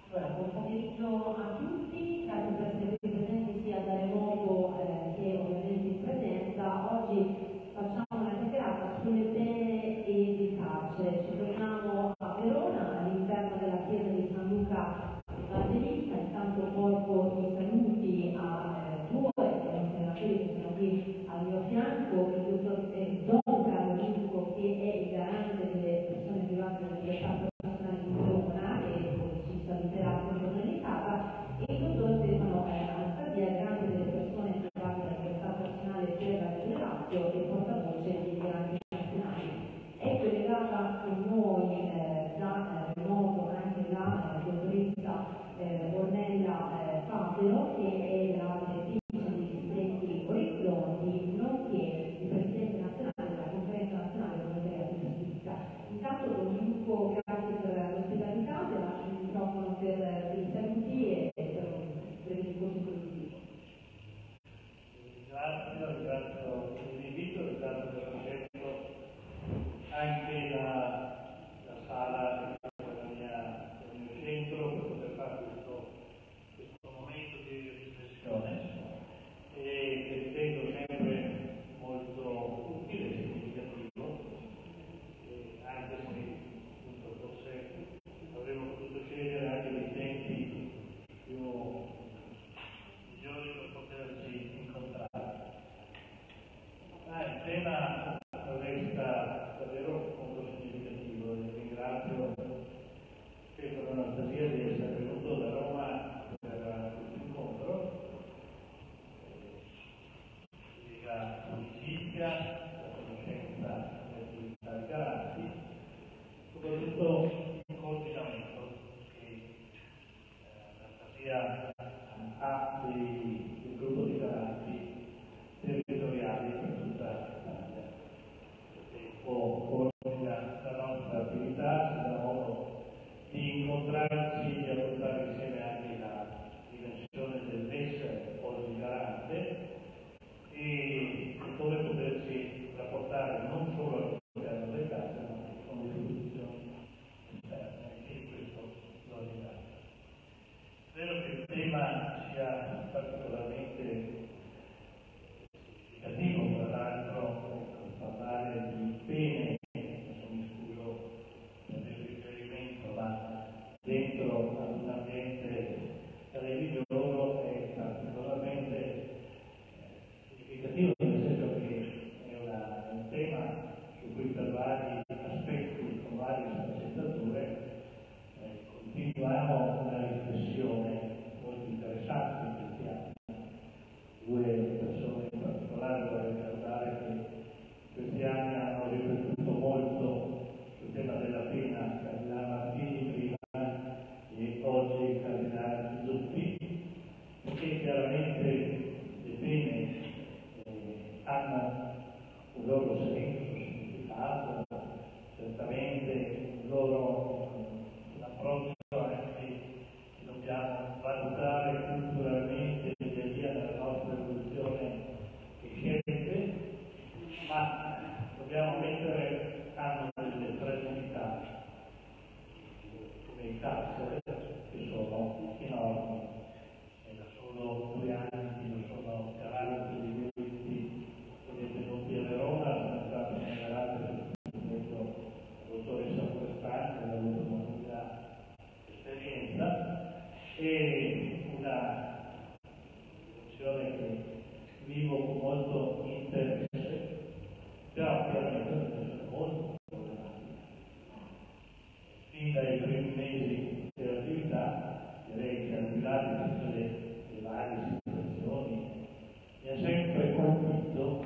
Allora, buon pomeriggio a tutti, grazie per essere qui presenti sia da remoto che ovviamente in presenza. Oggi facciamo una chiacchierata sulle pene e il carcere. Ci troviamo a Verona, all'interno della chiesa di San Luca Evangelista, intanto porgo i saluti a due senatori che sono qui al mio fianco, il dottor Don Carlo Luco, che è il garante delle persone private della libertà personale di Verona, e ci saluterà con giornalità, e il dottor Stefano Anas, garante delle persone private della libertà personale per la Lazio e portavoce dei garanti nazionali. È collegata con noi da remoto anche la dottoressa Ornella Fabio, che è la direttrice degli stretti orizzonti, nonché il presidente nazionale della conferenza nazionale della volontariato di giustizia. Intanto con Luco, grazie per l'ospitalità, vi lascio il microfono per i saluti e per un breve discorso introduttivo. Ringrazio l'invito, ringrazio per aver scelto anche la sala del mio centro per poter fare questo momento di riflessione, e ritengo sempre molto utile e significativo, anche se appunto forse avremmo potuto scegliere anche dei tempi più migliori per poterci incontrare. Il tema resta davvero molto significativo e ringrazio Stefano Anas di essere venuto da Roma per questo incontro. La amicizia, la conoscenza delle attività dei garanti, soprattutto il coordinamento che l'Anastasia ha del gruppo di garanti territoriali per tutta l'Italia. Coordina la nostra attività, ci dà modo di incontrarci, di affrontare insieme anche la dimensione dell'essere oggi garante e come poterci rapportare non solo all'interno del carcere, ma anche con le istituzioni esterne, e questo lo ringrazio. Spero che il tema sia particolarmente significativo, tra l'altro parlare di pene, mi scuso per il riferimento, ma dentro ad un ambiente religioso è particolarmente significativo, nel senso che è un tema su cui per vari aspetti, con varie sfaccettature, continuiamo una riflessione molto interessante in questi anni. Due persone in particolare vorrei ricordare che questi anni hanno riflettuto molto sul tema della pena, il cardinale Martini prima e oggi il cardinale Zuppi, perché chiaramente le pene hanno un loro senso, significato, certamente un loro approccio anche che dobbiamo valutare culturalmente via via nella nostra evoluzione e scelte, ma dobbiamo mettere hanno delle fragilità come il carcere, che sono enormi, e da solo 2 anni sono 40 di questi detenuti a Verona, sono stati segnalati per la dottoressa Forestani, che ha avuto una lunga esperienza, e una situazione che vivo con molto interesse, però chiaramente è una situazione molto problematica. Fin dai primi mesi dell'attività, direi che al di là di tutte le varie situazioni, mi ha sempre colpito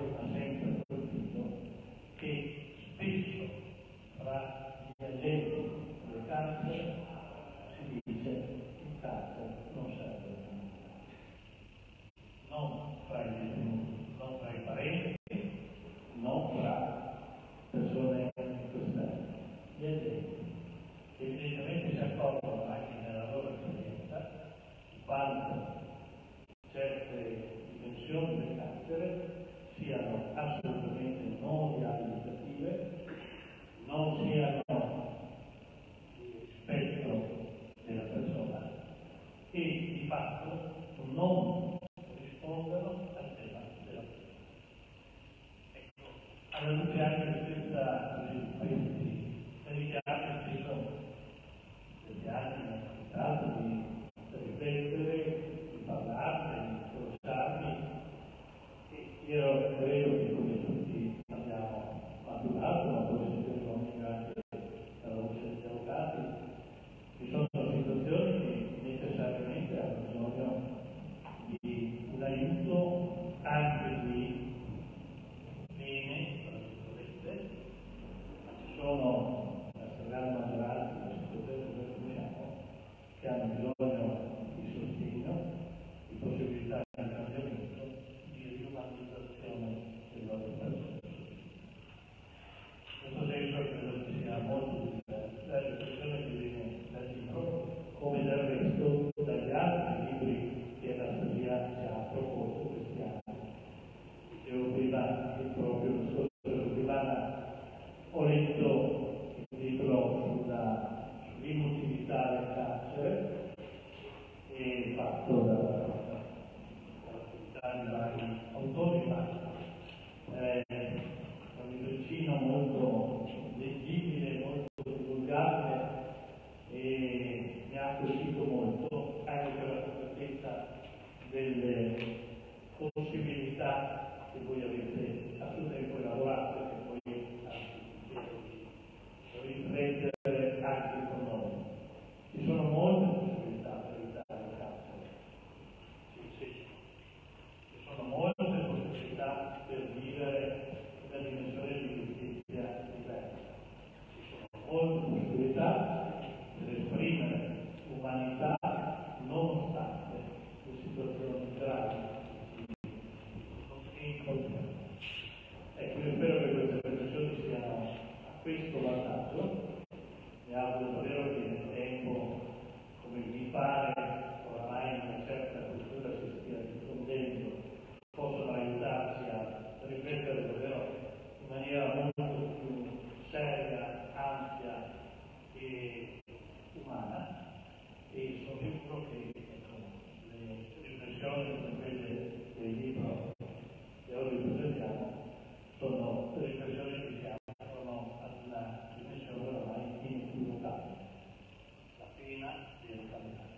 che spesso fra gli agenti del carcere si dice il carcere non serve a nulla. Non fra i detenuti, non fra i parenti, non fra persone esterne. Gli agenti evidentemente si accorgono anche nella loro esperienza di quanto certe dimensioni del carcere siano assolutamente non riabilitative, non siano di rispetto della persona non rispondono al tema della pena. Ecco, alla luce anche di questi richiami che sono degli anni mi è capitato di riflettere, di parlarne, di incrociarmi, e io credo che come tutti abbiamo maturato, ma poi si determina anche dalla voce degli avvocati, ci sono situazioni che necessariamente hanno bisogno di un aiuto anche di pene, tra virgolette, ma ci sono la stragrande maggioranza delle situazioni che noi conosciamo che hanno bisogno di sostegno, di possibilità di cambiamento, di riumanizzazione del loro percorso. In questo senso credo che sia molto diversa la riflessione che viene dal libro, come del resto dagli altri libri che Anastasia ci ha proposto questi anni. Dicevo prima che proprio lo scorso settimana ho letto il libro sull'immobilità del carcere, e fatto dall'attività di vari autori, ma un libricino molto leggibile, molto divulgabile, e mi ha colpito molto anche per la concretezza delle possibilità che voi avete a suo tempo elaborato e che poi chiedo di riprendere anche con noi. Ci sono molte possibilità per evitare il carcere. Sì. Ci sono molte possibilità per vivere una dimensione di giustizia diversa. Ci sono molte possibilità per esprimere umanità nonostante le situazioni gravi che incontriamo. Ecco, io spero che queste riflessioni siano a questo vantaggio. Mi auguro davvero che nel tempo, come mi pare oramai in una certa cultura si stia diffondendo, possono aiutarci a riflettere davvero in maniera molto più seria, ampia e umana, e sono sicuro che le riflessioni come quelle del libro che oggi presentiamo sono riflessioni che si aprono ad una dimensione oramai inequivocabile: la pena deve cambiare.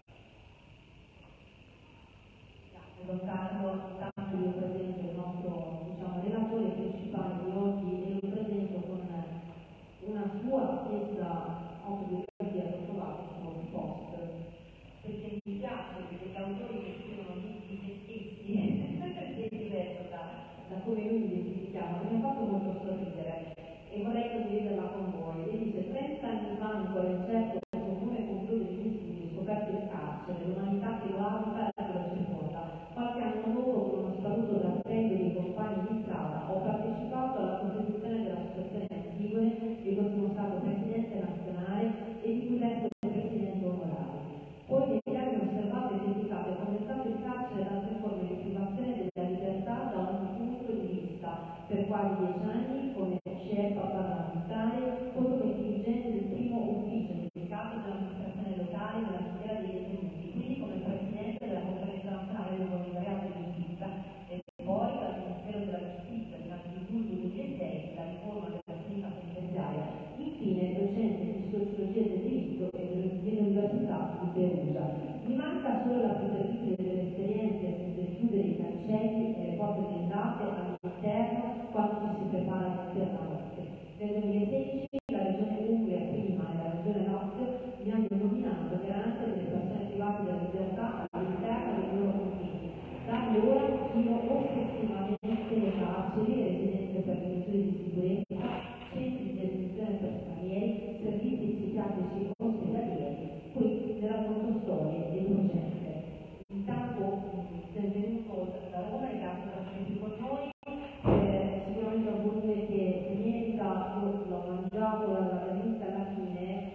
Don Carlo, tanto io presento il nostro relatore principale di oggi, e lo presento con una sua stessa autobiografia che ho trovato su un post, perché mi piace che gli autori che scrivono di se stessi è diverso da come lui li chiama, mi ha fatto molto sorridere e vorrei condividerla con voi. E dice: 30 anni fa ancora incerto come conclude gli studi, scoperto il carcere, l'umanità che lo abita e che lo circonda. Qualche anno dopo, con uno statuto da prendere i compagni di strada, ho partecipato alla costituzione dell'associazione Antigone, di cui sono stato presidente nazionale e di cui resto presidente onorario. Poi negli anni ho osservato e criticato e commentato il carcere da altre forme di privazione della libertà da ogni punto di vista, per quasi 10 anni come scelta parlamentare, poi come dirigente del primo ufficio dedicato dell'amministrazione locale nella filiera dei detenuti, quindi come presidente della conferenza nazionale del volontariato di giustizia, e poi dal Ministero della Giustizia dinanzi al giugno 2006, la riforma della sanità penitenziaria, infine docente di sociologia del diritto e dell'Università di Perugia. Mi manca solo la prospettiva delle esperienze senza chiudere i cancelli e le porte blindate all'interno quando ci si prepara per la notte. Nel 2016 la Regione Umbria prima e la Regione Lazio mi hanno nominato garante delle persone private della libertà all'interno dei loro confini. Da allora chiedo ossessivamente le carceri, residenze per le misure di sicurezza, centri di detenzione per stranieri, servizi psichiatrici ospedalieri, poi nella contostorie e docente. Intanto benvenuto da Roma e grazie per essere qui con noi. Sicuramente è un volume che merita, io l'ho mangiato dall'inizio alla fine,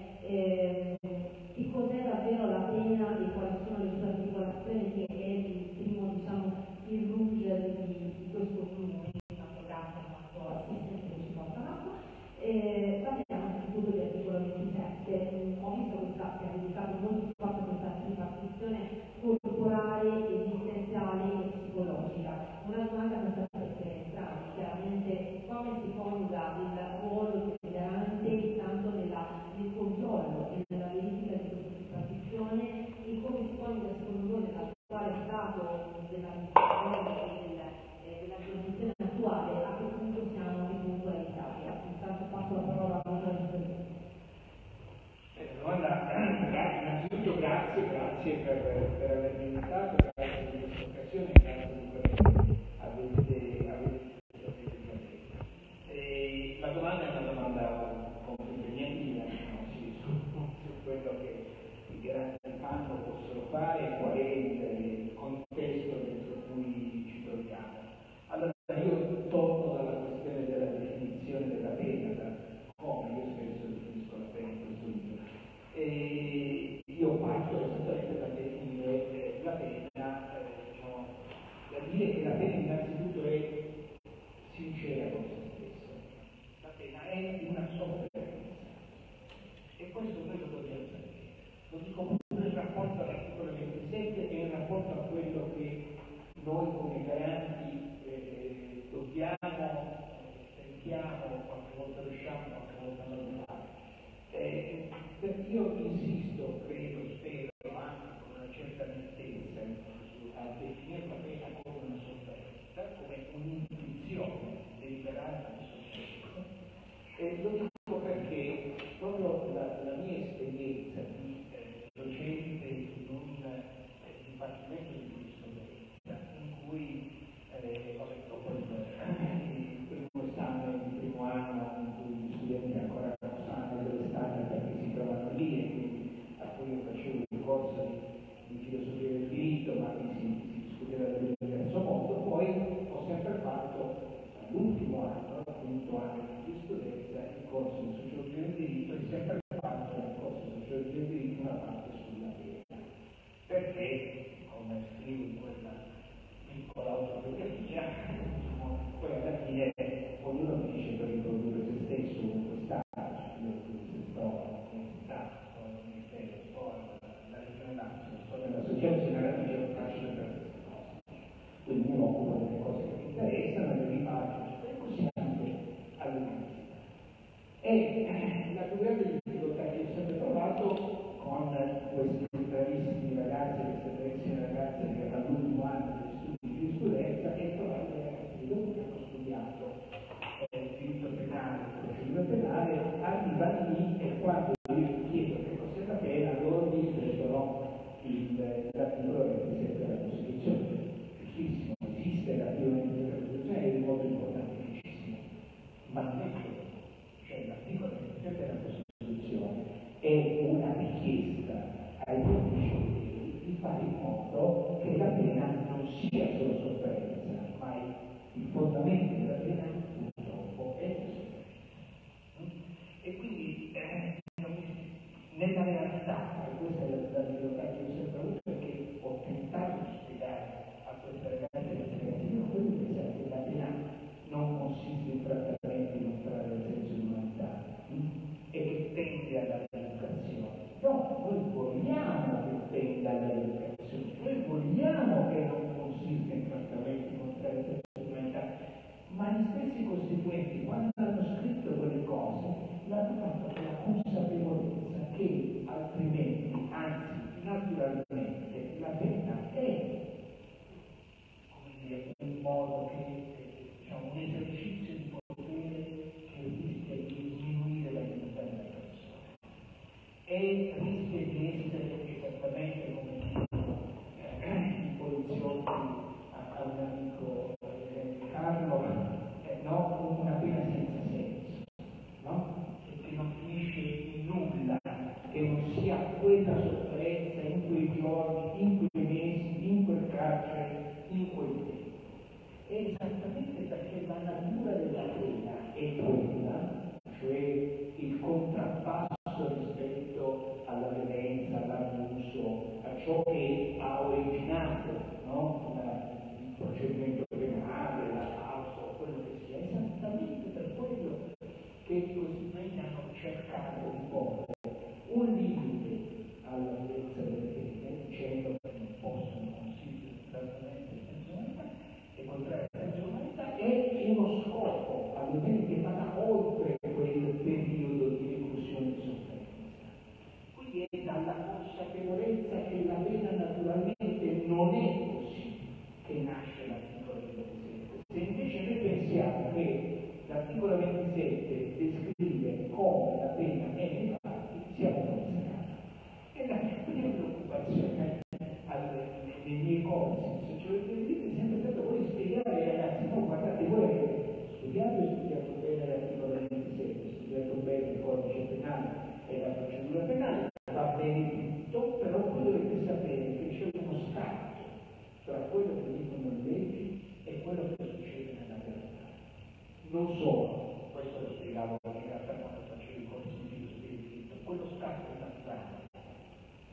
che cos'è davvero la pena e quali sono le sue articolazioni, che è il primo, il rouge di questo volume, tanto grazie al nostro assistente che ci porta avanti. Parliamo innanzitutto dell'articolo 27. Ho visto che ha dedicato molto spazio a questa ripartizione corporale esistente Guarda, innanzitutto grazie per avermi invitato, grazie per questa occasione, grazie per quello che avete la domanda è una domanda impegnativa, su quello che i grandi fanno, possono fare, qual è il contesto dentro cui ci troviamo. Allora io torno dalla questione della definizione della pena, da come io spesso definisco la pena in questo libro. Io parto esattamente da definire la pena, da dire che la pena innanzitutto è sincera con se stessa. La pena è una sofferenza. E questo noi lo dobbiamo sapere. Lo dico pure in rapporto all'articolo 27 e in rapporto a quello che noi come garanti dobbiamo, sentiamo, qualche volta riusciamo, qualche volta non fare. Perché io insisto, credo, spero, anche con una certa nettezza, a definire la pena come una sofferenza, come un'intuizione deliberata di sofferenza. Lo dico perché proprio la mia esperienza di docente in un dipartimento di giurisprudenza, in cui dopo il primo esame, il primo anno, in cui gli studenti ancora non sanno dove stanno perché si trovano lì, e quindi a cui io facevo il corso di filosofia del diritto, ma che si discuteva del diverso mondo. Poi ho sempre fatto l'ultimo anno, il quinto anno di giurisprudenza, il corso di sociologia del diritto, e sempre fatto nel corso di sociologia del diritto una parte sulla pena. Perché, come scrivo in quella piccola autobiografia, poi alla fine ognuno finisce per riprodurre se stesso con quest'arte. Io sto nel Ministero, sto alla Regione Lazio, sto nell'associazione scenografia, non faccio per queste cose. Quindi mi occupo delle cose che mi interessano e le rifaccio, e così anche all'università. E la più grande difficoltà che ho sempre trovato con questi bravissimi ragazzi, queste bravissime ragazze che all'ultimo anno degli studi di giurisprudenza, è trovare dei ragazzi che hanno studiato diritto penale, procedura penale, arrivano lì e quando io chiedo che cos'è la pena, loro mi ripetono l'articolo 27 della Costituzione. Giustissimo, esiste l'articolo 27 della Costituzione, è il modo importantissimo, ma non è quello. Cioè l'articolo 27 della Costituzione è una richiesta ai giudici di fare in modo che la pena non sia solo sofferenza, ma il fondamento della pena purtroppo è la sofferenza. E quindi nella realtà, e questa è la difficoltà che ho sempre avuto, perché ho tentato di spiegare a queste ragazze e a questi ragazzi, io quello che pensare che la pena non consiste in trattamenti di non trarre il senso di umanità e che tende alla rieducazione. No, noi vogliamo che tenda alla rieducazione, noi vogliamo che non consista in trattamenti di non trarre il senso di umanità, ma gli stessi costituenti, quando hanno scritto quelle cose, l'hanno fatto con la consapevolezza che altrimenti, anzi naturalmente, la pena è, come dire, un modo un esercizio di potere che rischia di diminuire la libertà della persona e rischia di essere esattamente come i poliziotti a un amico Carlo, no? Una pena senza senso, no? Che non finisce in nulla, che non sia quella sofferenza in quei giorni, in quei mesi, in quel carcere, in quel tempo. È esattamente perché la natura della pena è quella, cioè il contrappasso rispetto alla violenza, all'abuso, a ciò che ha originato, no? Il procedimento penale, la causa, quello che sia, esattamente per quello che i costituenti hanno cercato di porre un limite alla violenza delle pene, dicendo che non possono consistere in trattamento di personalità e contrarre la personalità, è uno scopo alle pene che vada oltre quel periodo di reclusione e di sofferenza. Quindi è dalla consapevolezza che la pena naturalmente non è così che nasce l'articolo 27. Se invece noi pensiamo che l'articolo 27 descrive come la pena è nei fatti, siamo fuori strada.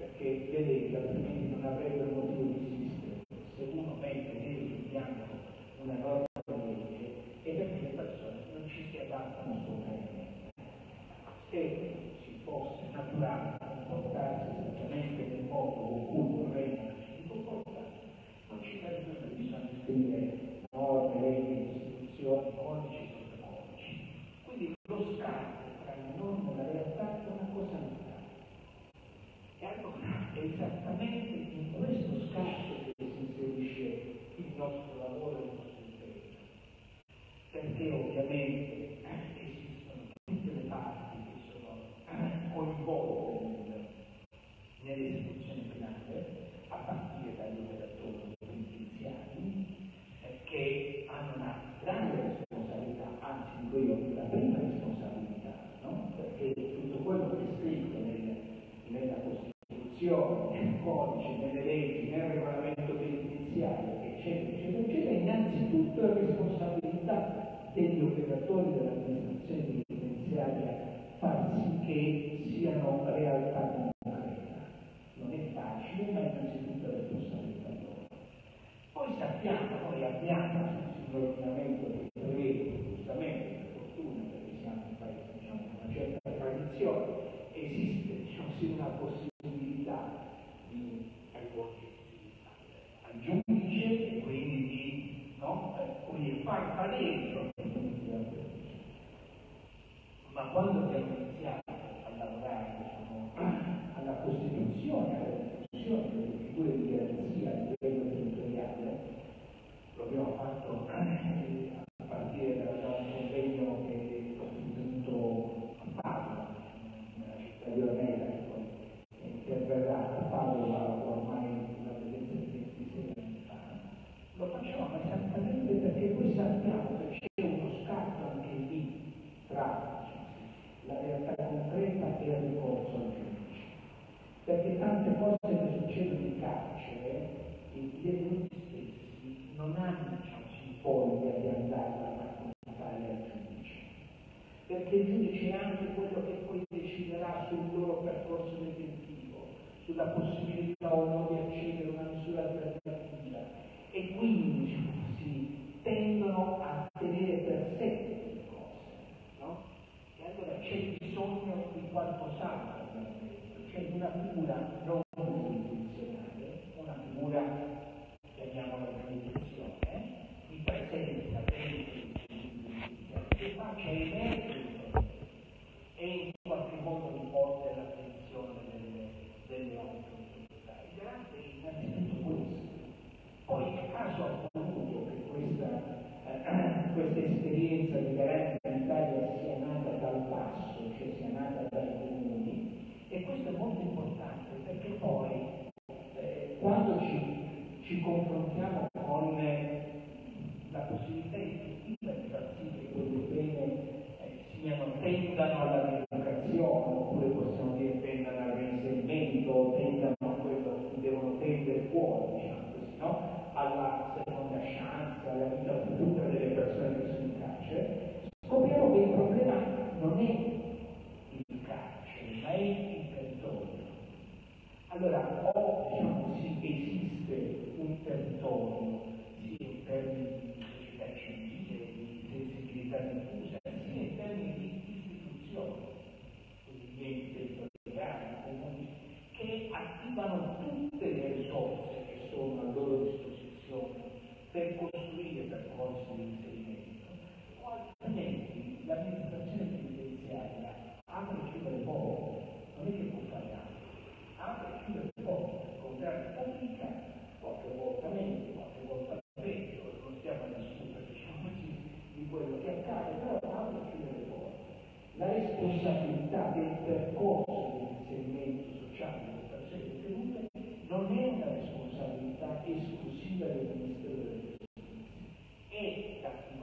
perché vedete, altrimenti non avrebbe motivo di esistere. Se uno mette nero sul bianco una norma di legge, è perché le persone non ci si adattano assolutamente. Se ci fosse naturale comportarsi esattamente nel modo con cui vorremmo ci comportare, non ci sarebbe bisogno di scrivere norme, leggi, istituzioni, codici sotto codici. Quindi lo scambio tra la norma e la realtà è una cosa naturale. E allora è esattamente in questo scambio che si inserisce il nostro lavoro e il nostro impegno. Perché ovviamente esistono tutte le parti che sono coinvolte nell'esecuzione penale, a partire dagli operatori penitenziari, che hanno una grande responsabilità, anzi dico io, la prima responsabilità, no? Perché tutto quello che è scritto nella Costituzione, nel codice, nelle leggi, nel regolamento penitenziario, eccetera, eccetera, eccetera, innanzitutto è responsabilità degli operatori dell'amministrazione penitenziaria far sì che siano realtà concreta. Non è facile, ma è innanzitutto responsabilità loro. Poi sappiamo, noi abbiamo un ordinamento che prevede, giustamente, per fortuna, perché siamo un paese, diciamo, con una certa tradizione, esiste, diciamo, sì, una possibilità di rivolgersi al giudice e quindi di, no, quindi far valere. Ma quando abbiamo iniziato a lavorare, diciamo, alla Costituzione, alla discussione delle figure di garanzia a livello territoriale, lo abbiamo fatto a partire da un convegno che ho tenuto a Padova, nella città di Ornella, che poi interverrà a Padova ormai la presenza di 26 anni fa. Lo facciamo esattamente perché noi sappiamo che c'è uno scatto anche lì tra la realtà concreta e il ricorso al giudice. Perché tante cose che succedono in carcere, i detenuti stessi non hanno, diciamo, voglia di andare a raccontare al giudice. Perché il giudice è anche quello che poi deciderà sul loro percorso detentivo, sulla possibilità o no di accedere a una misura alternativa. E quindi, diciamo così, tendono a tenere per sé queste cose, no? E allora c'è bisogno di qualcos'altro, c'è una figura non giurisdizionale, una figura, chiamiamola giurisdizione, di presenza che faccia emergere e in qualche modo riporta l'attenzione delle autorità. Il garante è innanzitutto questo. Poi il caso ha voluto che questa esperienza di garante in Italia sia nata dal basso, cioè sia nata dai comuni, e questo è molto importante perché poi quando ci confrontiamo con la possibilità effettiva di far sì che quelle pene tendano alla rieducazione, oppure possiamo dire tendano al reinserimento, tendano a quello a cui devono tendere fuori, diciamo così, no? Alla seconda chance, alla vita futura delle persone che sono in carcere, scopriamo che il problema non è il carcere, ma è il territorio. Allora, o diciamo così, esiste un territorio, sia in termini di società civile, di sensibilità diffusa, sia in termini di istituzioni, quindi gli enti territoriali, comuni, che attivano tutte le risorse che sono a loro disposizione per costruire percorsi di inserimento, o altrimenti l'amministrazione penitenziaria apre e chiude le porte, non è che può fare altro, apre e chiude le porte, comprare fatica, qualche volta meglio, qualche volta peggio, non stiamo a discutere, diciamo così, di quello che accade, però apre e chiude le porte. La responsabilità del percorso di inserimento sociale delle persone detenute non è una responsabilità esclusiva del Ministero della Giustizia, è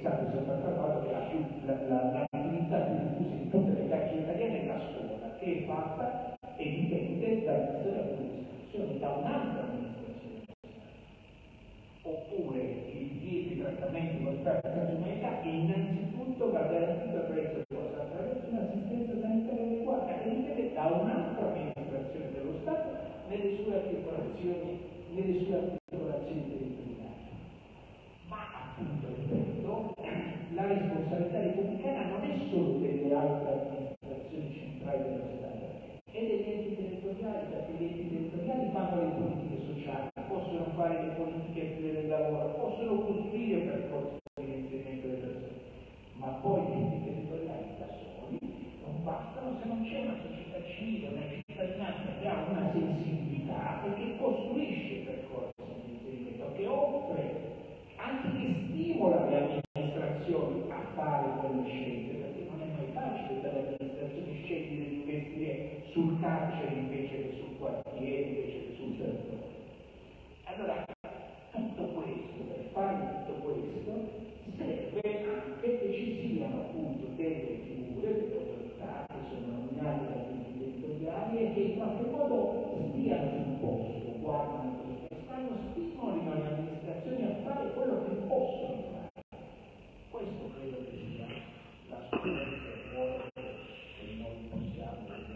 stato sempre affermato che l'attività più diffusa in tutte le carceri italiane è la scuola, che è fatta e dipende dall'amministrazione, da un'altra amministrazione. Oppure il divieto di trattamento con perfetta umanità è innanzitutto va garantito attraverso un'assistenza sanitaria adeguata che dipende da un'altra amministrazione dello Stato nelle sue articolazioni territoriali. Ma appunto, ripeto, la responsabilità repubblicana non è solo delle altre amministrazioni centrali dello Stato, è degli enti territoriali, perché gli enti territoriali fanno le politiche sociali, possono fare le politiche del lavoro, possono costruire percorsi di inserimento delle persone, ma poi gli enti territoriali da soli non bastano se non c'è una società civile, una cittadinanza che ha una sensibilità e che costruisce percorsi di inserimento, che offre, anche che stimola le amministrazioni a fare quelle scelte, perché non è mai facile per le amministrazioni scegliere di investire sul carcere invece che sul quartiere, invece che sul territorio. Allora, tutto questo, per fare tutto questo, serve anche che ci siano appunto delle figure, delle autorità che sono nominate dagli enti territoriali e che in qualche modo stiano sul posto, guardano quello che fanno, stimolino le amministrazioni a fare quello che possono fare. Questo credo che sia la scuola che noi possiamo vedere.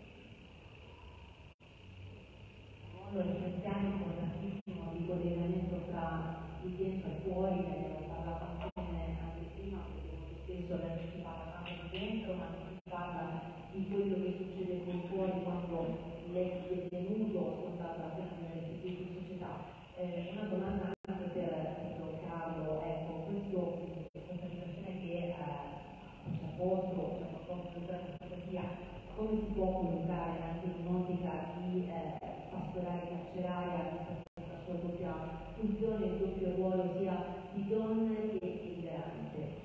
Lo riflettiamo importantissimo di collegamento tra il dentro e fuori, ne abbiamo parlato anche prima, perché molto spesso adesso si parla tanto di dentro, ma non si parla di quello che succede con fuori quando l'ex detenuto affronta la pena nelle società. Una domanda anche per Carlo, ecco, questa situazione che a posto, cioè proprio per la fotografia, come si può collocare anche in un'ottica di pastorale carceraria, la sua doppia funzione, il doppio ruolo sia di donna che liberante?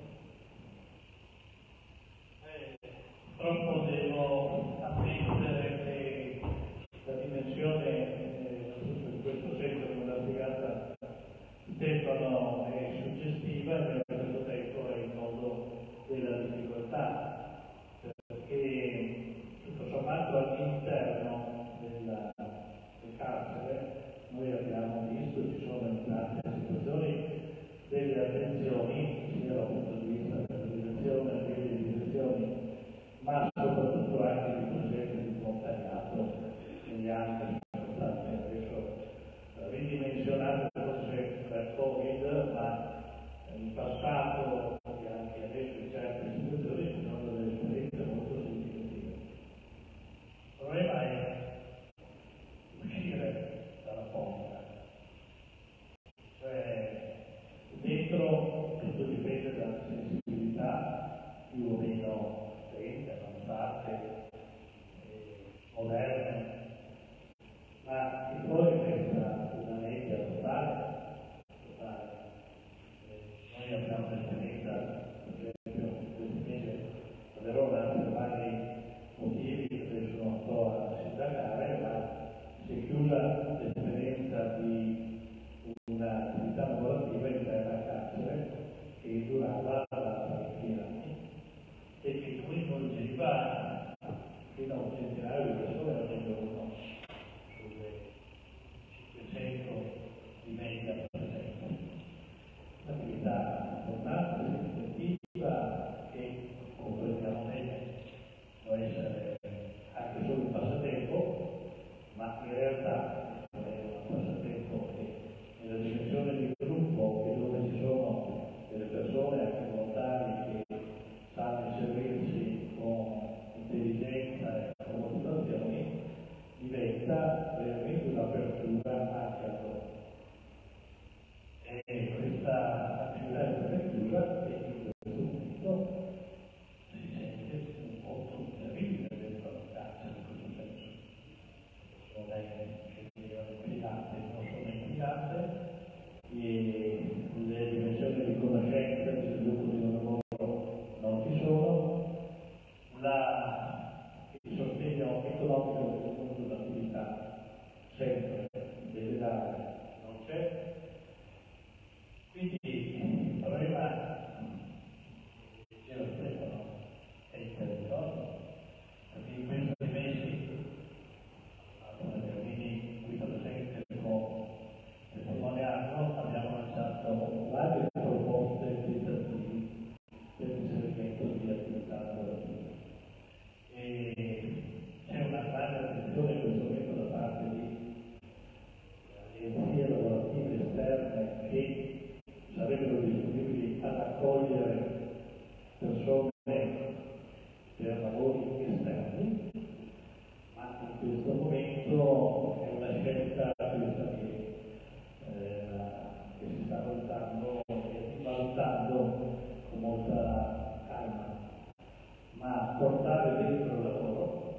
Purtroppo devo ammettere che la dimensione, in questo senso come l'ha spiegata Stefano, è suggestiva e allo stesso tempo è il modo della difficoltà, perché tutto sommato all'interno del carcere noi abbiamo visto ci sono in tante situazioni delle attenzioni sia dal punto di vista dell'organizzazione delle direzioni, ma soprattutto anche di progetti di volontariato negli anni sono state adesso ridimensionate forse per Covid, ma in passato e anche adesso in certe situazioni ci sono delle esperienze molto significative. Il problema è uscire dalla porta, cioè dentro tutto dipende dalla sensibilità più o meno lente, avanzate, moderne, ma che poi resta una media totale. Noi abbiamo un'esperienza, per esempio, questi mesi a Verona per vari motivi che adesso non sto a sindacare, ma si è chiusa l'esperienza di un'attività lavorativa interna al carcere che durava parecchi anni e che coinvolgeva fino a un centinaio di persone al giorno, sulle 500 di media per esempio. Un'attività importante, significativa e comprendiamo bene può essere anche solo un passatempo, ma in realtà è un passatempo che nella dimensione di gruppo e dove ci sono delle persone anche persone per lavori esterni, ma in questo momento è una scelta questa che si sta valutando con molta calma, ma portare dentro il lavoro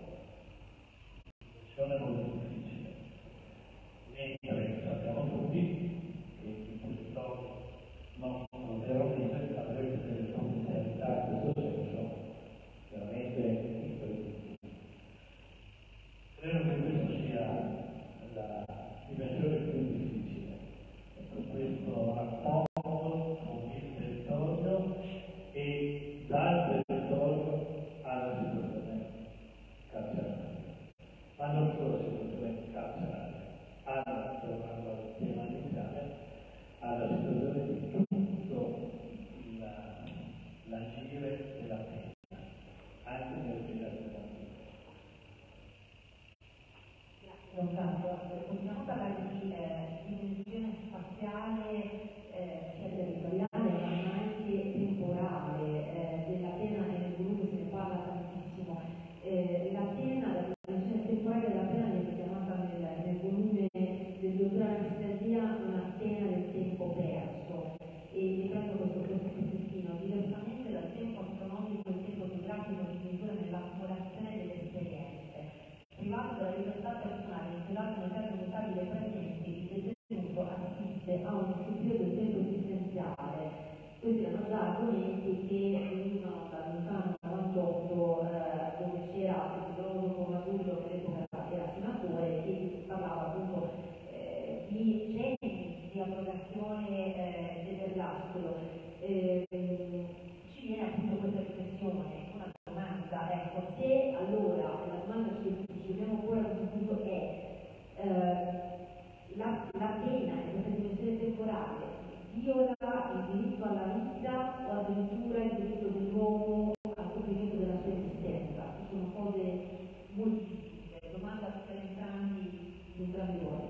è molto difficile, mentre sappiamo tutti che il territorio nostro veramente avrebbe delle potenzialità in questo senso veramente incredibili. Credo che questa sia la dimensione più difficile, questo rapporto con il territorio e dal territorio alla situazione carceraria. Ma non solo la situazione carceraria, tornando al tema iniziale, alla situazione di tutto l'agire della pena, anche nel penale della vita. Grazie, Rosario. Continuiamo a parlare di dimensione spaziale, sia territoriale ma anche temporale, della pena nel volume se ne parla tantissimo. La pena, la dimensione temporale della pena viene chiamata nel volume del dottor Anas una pena del tempo perso. E prendo questo pezzettino, diversamente dal tempo astronomico e il tempo geografico si misura nell'accumulazione delle esperienze. Privato della libertà personale, interato nel caso mutabile presente, il detenuto assiste a un scrutinio del tempo esistenziale. Questi erano già argomenti che venivano dal lontano 98, dove c'era il filosofo Masullo che all'epoca era senatore e parlava appunto di geni di abrogazione dell'ergastolo. Ci viene appunto questa riflessione, una domanda, ecco, se allora la domanda che ci dobbiamo porre a questo punto è la pena in questa dimensione temporale viola il diritto alla vita o addirittura il diritto dell'uomo al compimento della sua esistenza? Sono cose molto distinte, domanda per entrambi voi.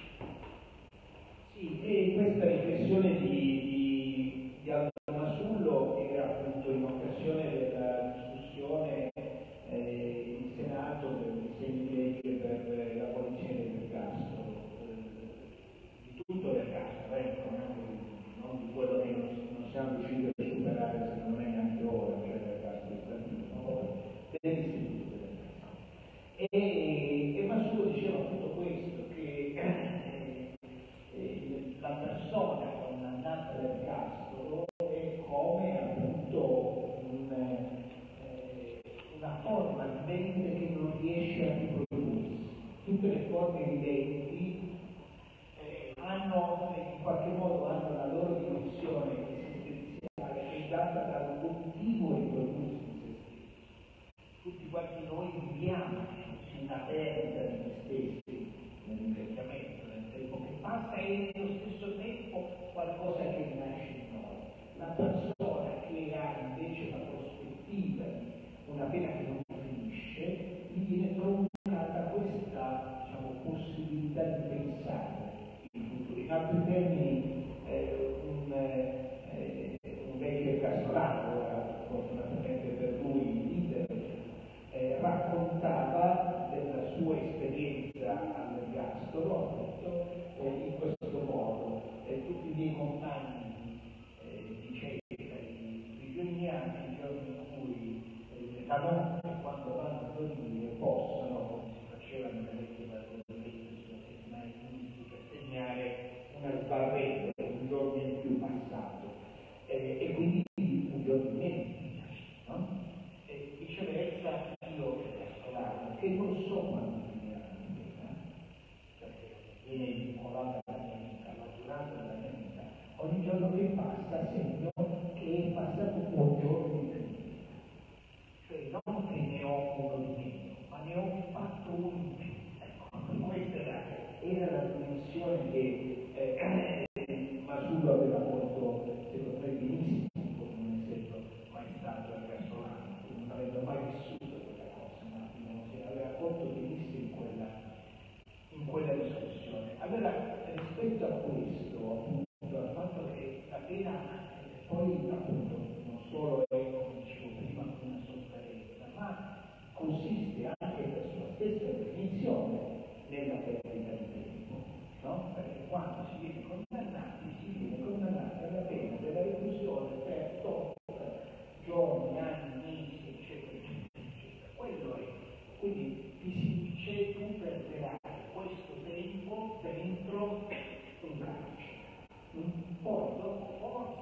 Sì, e questa riflessione di Aldo Masullo era appunto in occasione della discussione in Senato del disegno di legge per l'abolizione dell'ergastolo, di tutto l'ergastolo, ecco, non di quello che non siamo riusciti a superare, secondo me neanche ora, cioè l'ergastolo statuto, dell'istituto dell'ergastolo. E Masullo diceva appunto questo, che la persona condannata all'ergastolo è come appunto una forma di mente che non riesce a riprodursi. Tutte le forme viventi hanno, in qualche modo, hanno la loro dimensione esistenziale che è data dal continuo riprodursi di se stessi. Tutti quanti noi viviamo una perdita di se stessi nell'invecchiamento, nel tempo che passa e nello stesso tempo qualcosa che rinasce in noi. La persona che ha invece la prospettiva di una pena che non finisce, gli viene troncata questa, diciamo, possibilità di pensare il futuro. In altri termini, un vecchio ergastolato, fortunatamente per lui leader, raccontava della sua esperienza all'ergastolo appunto in questo modo. Tutti i miei compagni di ricerca, di prigionieri, i giorni in cui la notte, quando vanno a dormire, possono, come si faceva nelle vecchie battaglie sulla settimana politica, segnare una sbarretta, un giorno in più passato, e quindi un giorno in meno, no? E viceversa, io ergastolato, che non so quando finirà la pena, perché viene vincolata alla mia vita, la durata della mia vita, ogni giorno che passa sento che è passato un giorno di più. Cioè non che ne ho uno di meno, ma ne ho fatto uno in più. Ecco, questa era la dimensione che Masullo aveva molto, secondo me, benissimo, non essendo mai stato ergastolato, non avendo mai vissuto quella cosa, ma se ne aveva colto benissimo in quella discussione. Allora, rispetto a questo, appunto, al fatto che la pena poi appunto non solo è, come dicevo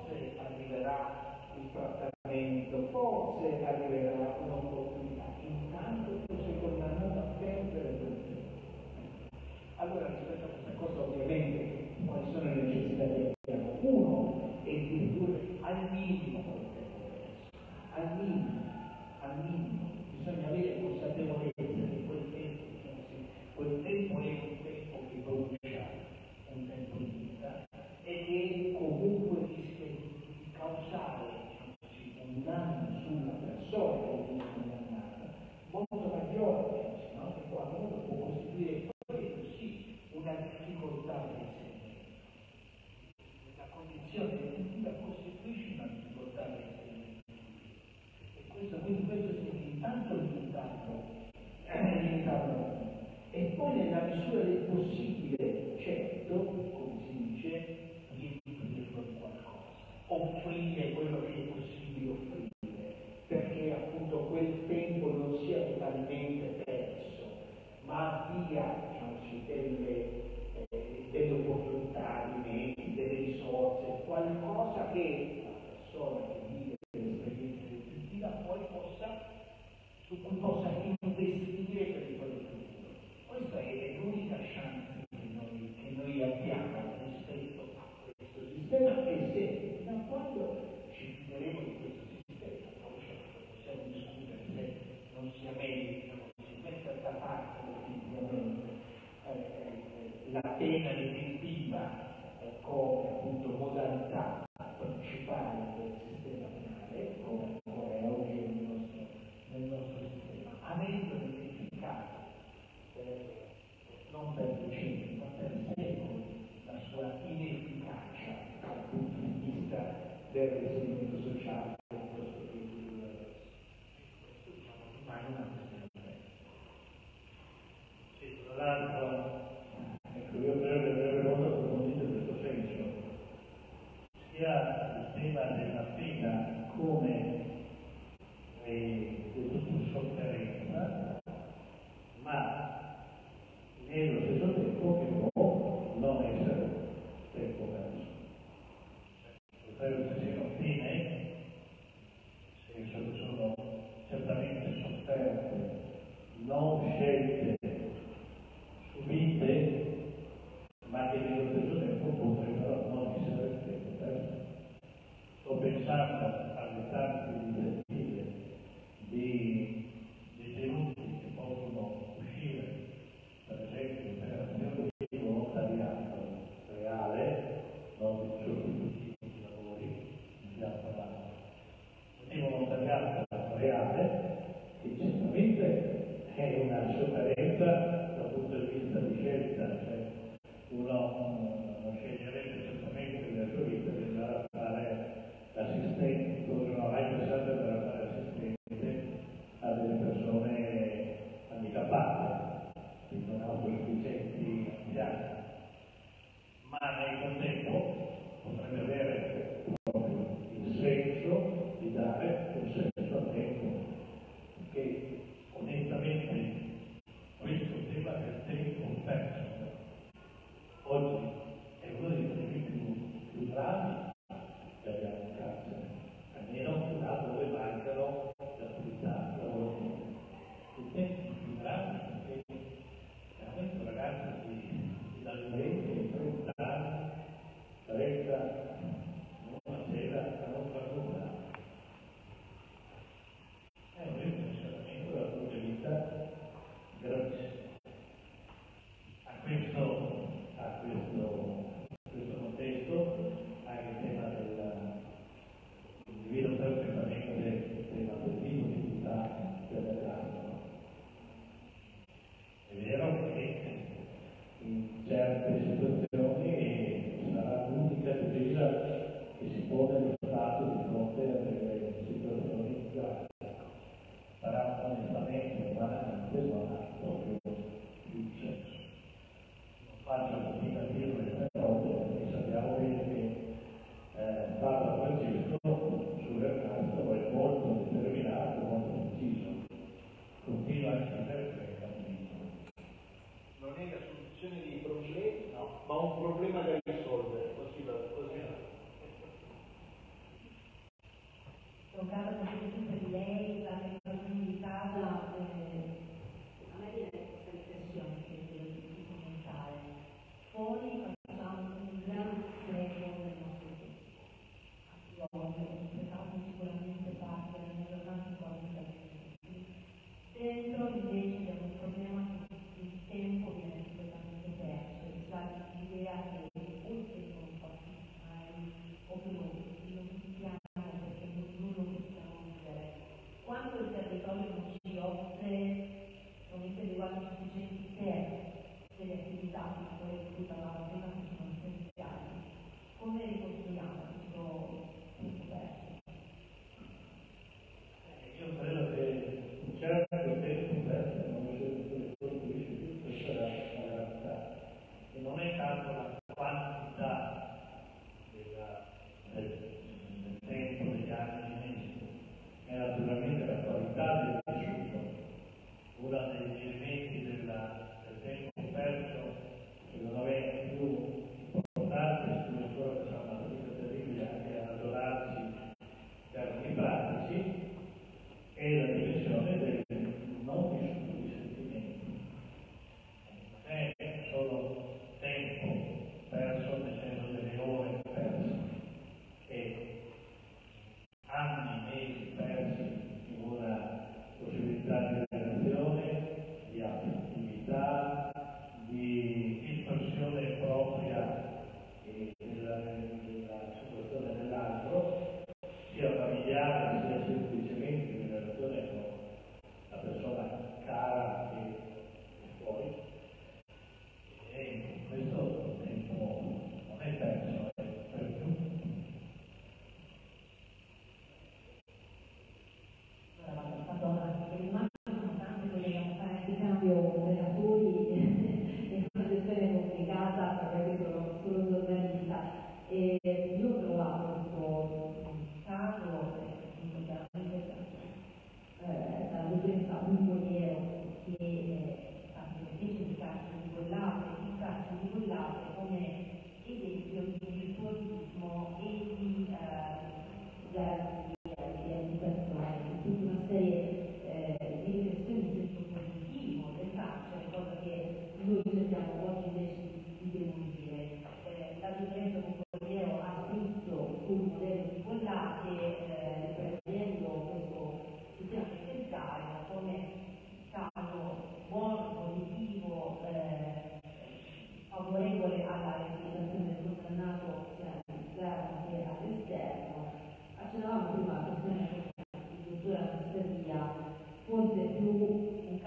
forse arriverà il trattamento, forse arriverà un'opportunità, intanto tu sei condannato a perdere il tempo. Allora rispetto a questa cosa ovviamente quali sono le necessità che abbiamo? Uno è di ridurre al minimo quel tempo perso, al minimo, bisogna avere consapevolezza che quel tempo, quel tempo è un tempo che brucia, un tempo di vita e che comunque rischia di causare un danno sulla persona che viene condannata molto maggiore, no? Che quando uno può costituire sì una difficoltà di insegnamento. La condizione detentiva costituisce una difficoltà di insegnamento. Quindi questo significa intanto limitarlo e poi nella misura del possibile, certo, come si dice, riempirlo di qualcosa, offrire quello che è possibile offrire, perché appunto quel tempo non sia totalmente perso, ma dia delle opportunità, dei mezzi, delle risorse, qualcosa che la persona che vive l'esperienza restrittiva poi su cui possa investire per il proprio futuro. Questa è l'unica chance che noi abbiamo rispetto a questo sistema e se fino a quando ci fideremo di questo sistema, poi possiamo discutere se non sia meglio, si mette da parte definitivamente la pena detentiva come appunto modalità principale del sistema penale, come è oggi nel nostro sistema, avendo identificato non per decenni ma per secoli la sua inefficacia dal punto di vista del reinserimento sociale in questo periodo adesso. Questo rimane una questione aperta. Sì, tra l'altro, ecco, io credo di avere molto approfondito in questo senso, sia il tema della pena come sofferenza, ma nello stesso tempo che può non essere tempo perso. Credo che siano pene, nel senso che sono certamente sofferte, non scelte, subite, ma che nello stesso tempo potrebbero non essere tempo perso. Sto pensando alle tante iniziative di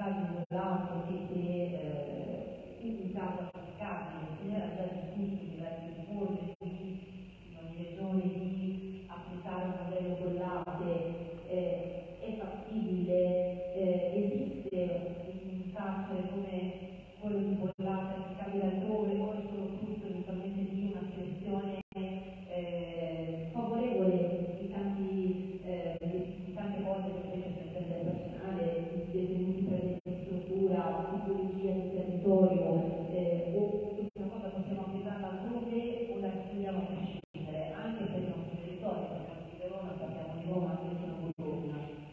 casi dell'altro che in caso applicabile, se ne era già discusso in diverse riforme, in ogni regione di applicare un modello collate, è fattibile, esiste un carcere come quello di Bollate applicabile altrove, o è solo frutto eventualmente di una selezione favorevole di tante cose che invece sono del personale, di detenuti presenti in struttura, tipologia di territorio, o questa cosa possiamo applicarla altrove o la studiamo a prescindere, anche per i nostri territori, parliamo di Verona, parliamo di Roma, anche se non Bologna.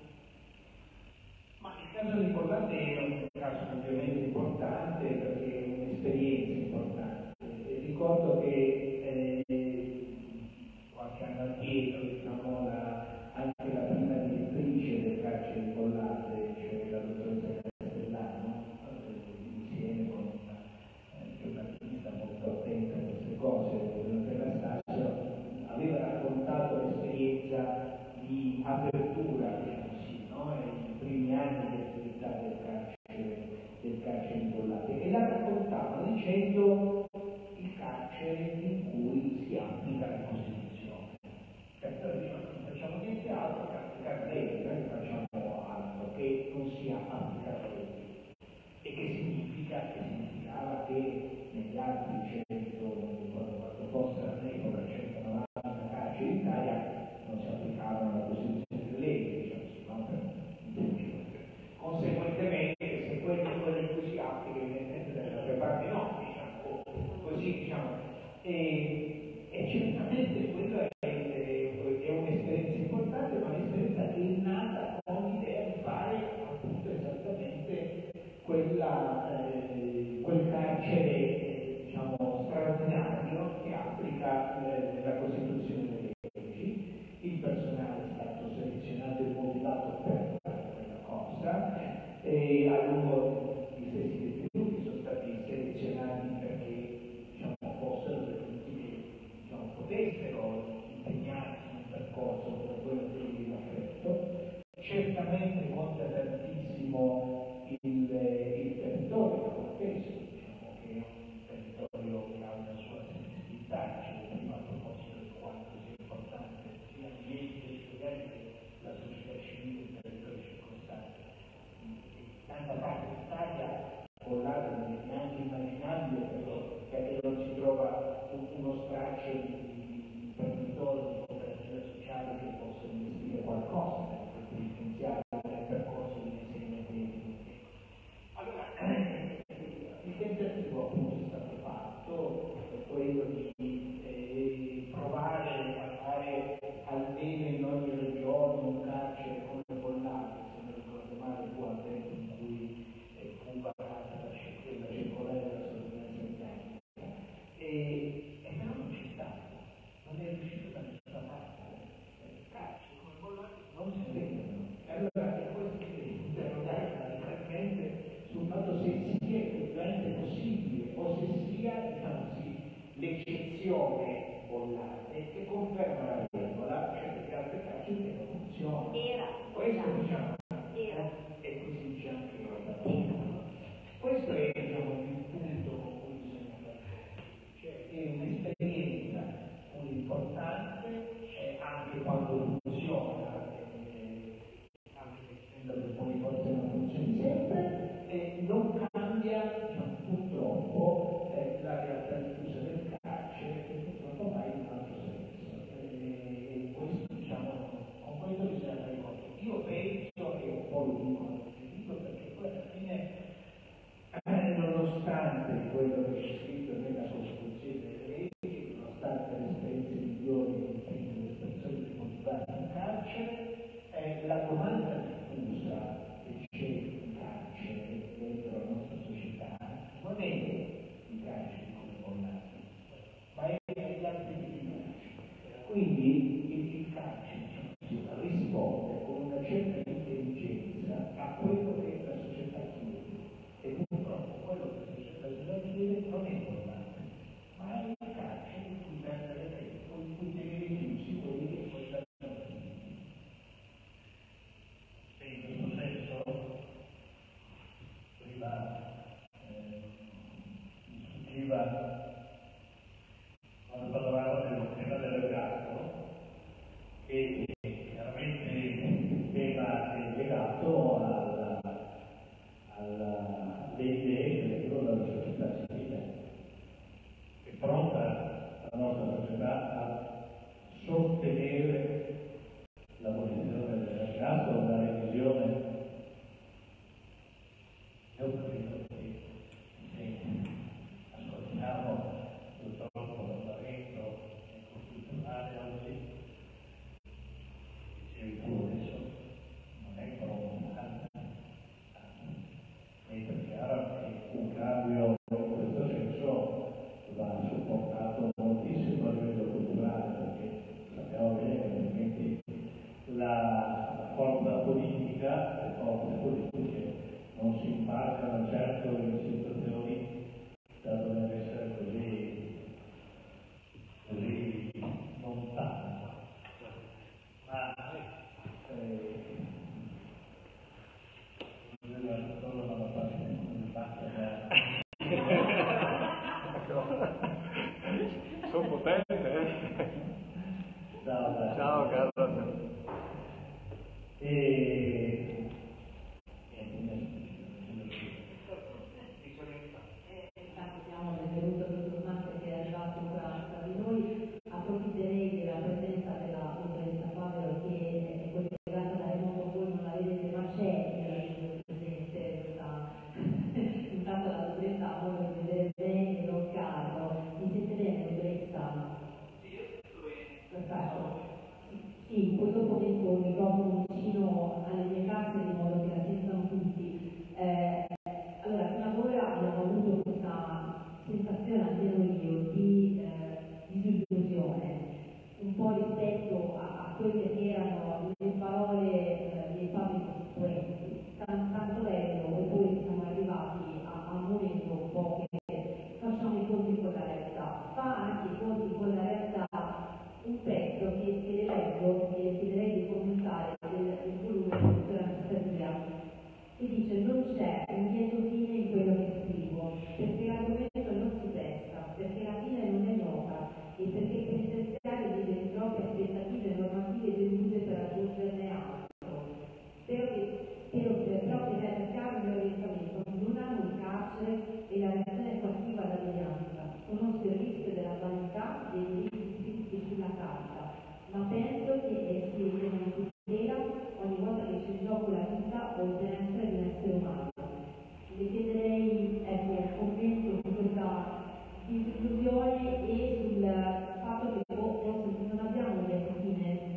Ma il caso di Bollate è un caso ovviamente importante perché è un'esperienza importante. Ricordo che qualche anno addietro, diciamo, anche la prima direttrice del carcere di Bollate, cioè la dottoressa Castellano, insieme con una giornalista molto attenta a queste cose, per la Stasio, aveva raccontato l'esperienza di apertura, diciamo così, no? Nei primi anni di attività del carcere di Bollate, e la raccontava dicendo il carcere in cui si applica la Costituzione. Perché diceva non facciamo niente altro che applicare leggi, noi facciamo altro che non sia applicare leggi. E che significava che negli altri 100, quando fosse all'epoca 190 carceri in Italia, non si applicavano la Costituzione delle leggi, diciamo così, no? Conseguentemente, se quello è quello in cui si applica, evidentemente dalle altre parti no, diciamo, così diciamo. E certamente quello è un'esperienza importante, ma un'esperienza che è nata con l'idea di fare appunto esattamente quel carcere diciamo straordinario che applica la Costituzione delle leggi. Il personale è stato selezionato e motivato per fare quella cosa, e a lungo gli stessi detenuti sono stati selezionati perché diciamo, fossero detenuti che diciamo, potessero impegnarsi in un percorso come quello che gli ha offerto. Certamente conta tantissimo il territorio stesso, diciamo che è un territorio che ha una sua sensibilità, dicevo prima a proposito di quanto sia importante sia ambiente studenti che la società civile il territorio circostante. Tanta parte d'Italia Bollate non è neanche immaginabile perché non si trova uno straccio di imprenditori di cooperativa sociale che possa investire qualcosa per potenziare il percorso di insegnamento di detenuti. Allora, il tentativo appunto è stato fatto per quello di provare a fare almeno in ogni regione un carcere come Bollate, se non ricordo male, fu al tempo in cui fu varata la circolare della sorveglianza organica. E però non c'è stato, non è riuscito da nessuna parte. Carceri come Bollate non si vendono. E allora è questo che interrogare radicalmente sul fatto se sia effettivamente possibile o se sia, diciamo così, l'eccezione Bollate che conferma la regola, cioè che altre carceri che non funzionano. Questo diciamo, e così dice anche questo è diciamo, il punto con cui bisogna andare. Cioè è un'esperienza importante anche quando funziona, anche se poi forse non funzioni sempre, non cambia diciamo, purtroppo la realtà diffusa del carcere, che purtroppo va in un altro senso. E questo diciamo, con questo bisogna andare conto. Io penso che un po' lo dico perché poi alla fine nonostante quello che c'è scritto nella Costituzione delle leggi, nonostante le esperienze migliori delle persone motivate in carcere, la domanda diffusa che c'è in carcere dentro la nostra società non è i carceri come Bollate, ma è gli altri tipi di carcere. Quindi il carcere risponde con una certa intelligenza a quello che la società chiede. E purtroppo quello che la società chiede non è Bollate, ma è il carcere in cui tenere chiusi quelli che poi stanno finiti. E in questo senso capitano certo in situazioni da dover essere così lontano, ma solo dalla parte di basta. Sono potente, eh? Ciao Carlo. Siamo benvenuto a tutto Master che è arrivato tra di noi. Approfitterei della presenza della dottoressa Favero che è collegata da remoto, voi non la vedete ma c'è nella video presente intanto la dottoressa a voi lo vedete bene, Don Carlo. Mi sente bene, dottoressa? Sì, io sento bene. Perfetto. Sì, poi dopo metto il microfono vicino alle mie casse in modo che la sentano tutti. Allora, fino ad ora abbiamo avuto questa sensazione, almeno io, di disillusione, un po' rispetto a quelle che erano le parole dei padri costituenti. Tanto bello, e poi siamo arrivati a un momento un po' che facciamo i conti con la realtà. Fa anche i conti con la realtà un pezzo che le leggo, che chiederei di commentare del volume della Anastasia, che dice: non c'è un lieto fine in quello che scrivo, perché l'argomento non si pesca, perché la fine non è nota e perché il penitenziario vive di troppe aspettative normative deluse per raggiungerne altro. Spero però che resti chiaro il mio orientamento. Non amo il carcere e la reazione cattiva alla dominanza. Conosco il rischio della vanità dei diritti scritti sulla carta, ma penso che essi siano tutela ogni volta che c'è in gioco la vita o il benessere di un essere umano. Le chiederei un commento su questa disillusione e sul fatto che forse non abbiamo un lieto fine.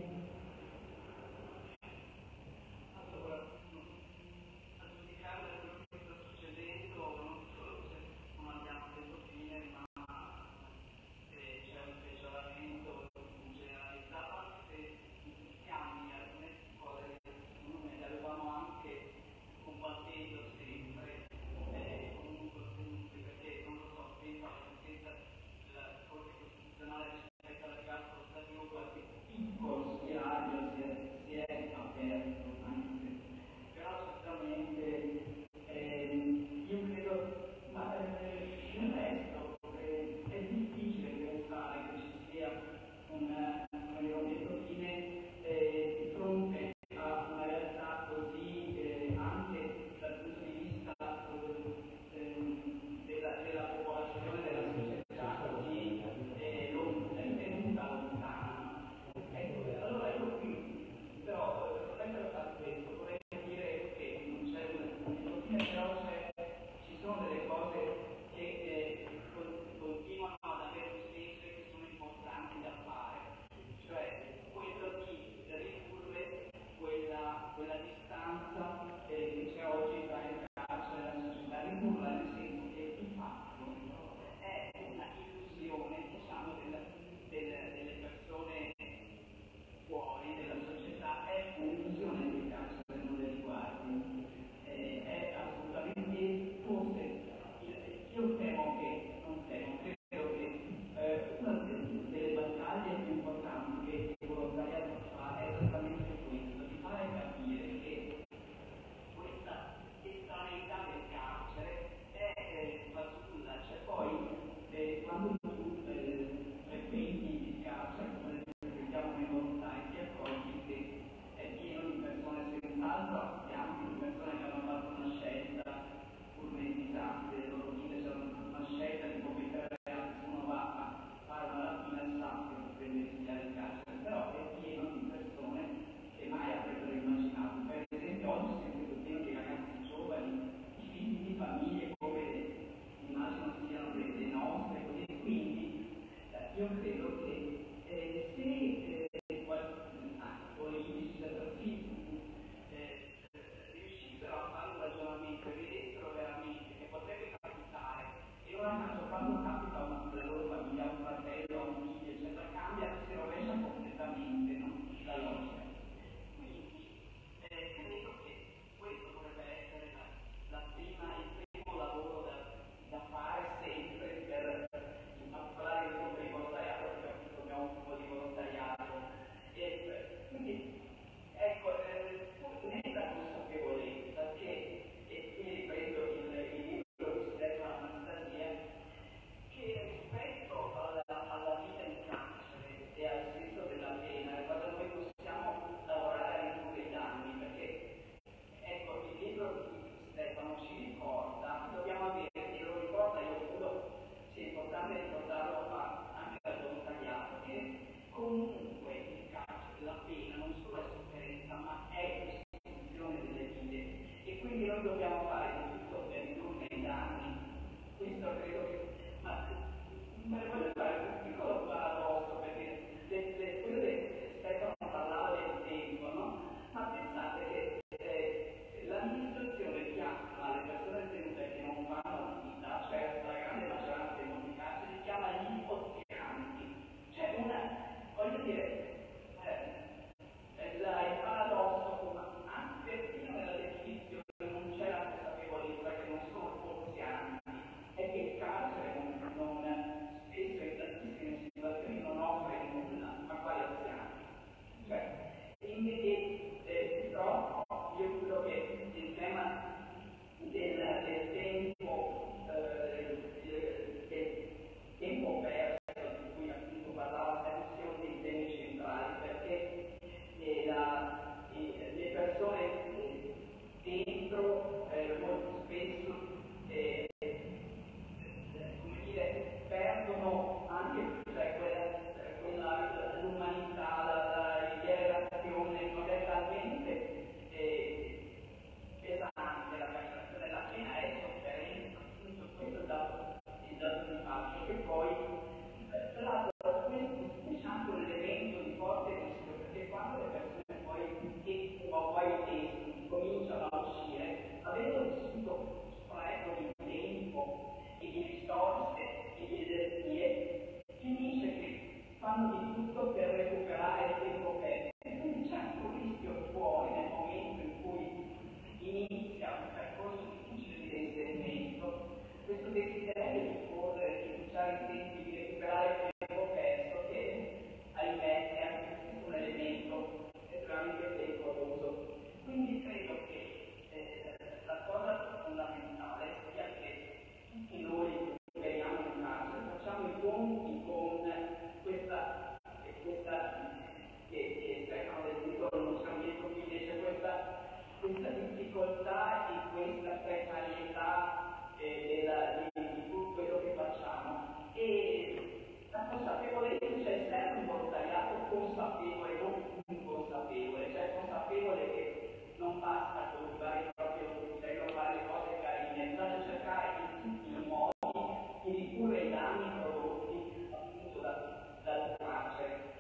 difficoltà e questa precarietà di tutto quello che facciamo. E la consapevolezza, cioè serve un volontariato consapevole, non inconsapevole, cioè consapevole che non basta coltivare il proprio cervello, fare le cose carine, bisogna cercare in tutti i modi di ridurre i danni prodotti appunto dal carcere.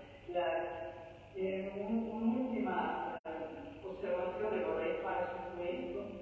Un'ultima osservazione vorrei fare su questo.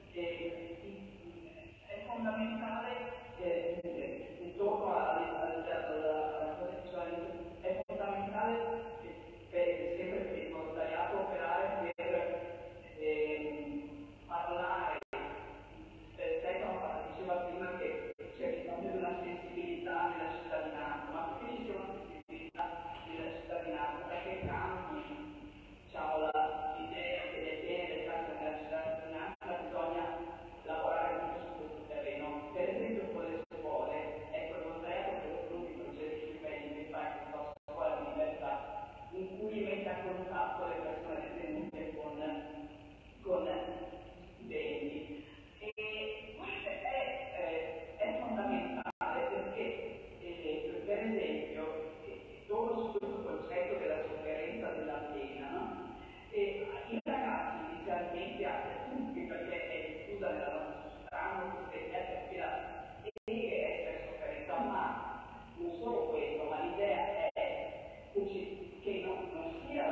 È fondamentale, torno alla cosa che diceva all'inizio, è fondamentale sempre per il volontariato operare per parlare. Stefano diceva prima che c'è bisogno di una sensibilità nella cittadinanza, ma perché ci sia una sensibilità nella cittadinanza? Perché cambi, diciamo, l'idea che le pene del carcere nella cittadinanza bisogna lavorare molto su questo terreno. Per esempio con le scuole, ecco, il volontariato per lo sviluppo di progetti stupendo, mi fa questa scuola di libertà, in cui mette a contatto le persone detenute con studenti. E questo è fondamentale perché, per esempio, torno su questo concetto della sofferenza della pena, no? I ragazzi inizialmente, tutti, perché è diffusa nella nostra società, hanno questa idea che la pena è sofferenza, ma non solo questo, ma l'idea è che non sia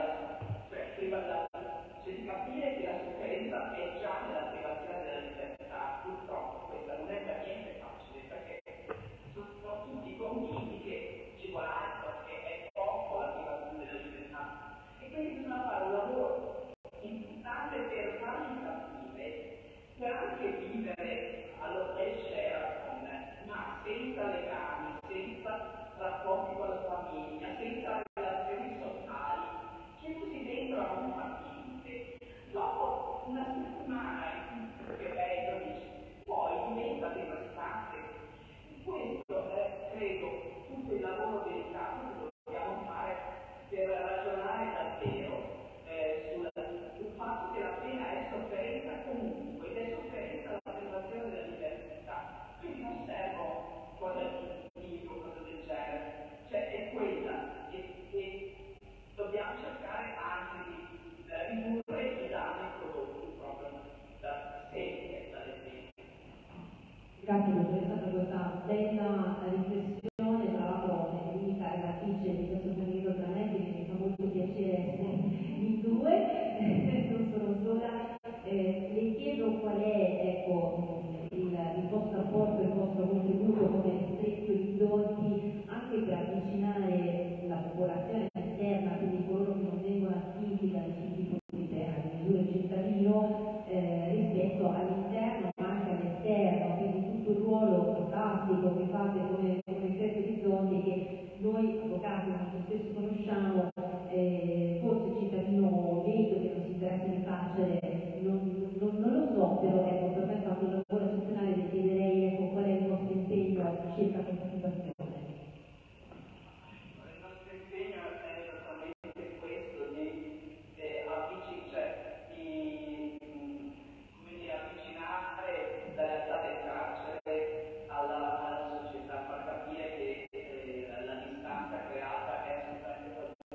cioè di capire che la sofferenza è già nella privazione della libertà. Purtroppo questa non è per niente facile, perché sono tutti convinti che ci vuole altro, che è poco la privazione della libertà. E quindi bisogna fare un lavoro importante per farli capire, per anche vivere all'hotel Sheraton, ma senza legami, senza rapporti con la famiglia, senza relazioni sociali, chiusi dentro a un partite. Dopo una settimana che bello dici, poi diventa devastante. Questo è, credo, tutto il lavoro delicato che dobbiamo fare per ragionare davvero sul fatto che la pena è sofferenza comunque, ed è sofferenza la privazione della libertà. Quindi non servono cose tipo, cose del genere, cioè è quella e dobbiamo cercare anche di ridurre i danni prodotti proprio da sempre dalle pene. Grazie per questa bella riflessione, tra l'altro è l'unica relatrice di questo periodo planeta, che mi fa molto piacere essere in due, non sono sola. Le chiedo qual è, ecco, il vostro apporto, il vostro contributo come stretti orizzonti anche per avvicinare la popolazione esterna, quindi coloro che non vengono attivi dalle misure cittadino rispetto all'interno ma anche all'esterno, quindi tutto il ruolo classico che fate come stretti orizzonti che noi avvocati molto spesso conosciamo, forse il cittadino medio che non si interessa di carcere non lo so, però ecco, per me è stato un lavoro eccezionale, le chiederei ecco, qual è il vostro impegno circa questa situazione. Il nostro impegno è esattamente questo, di avvicinare la realtà del carcere alla società, far capire che la distanza creata è assolutamente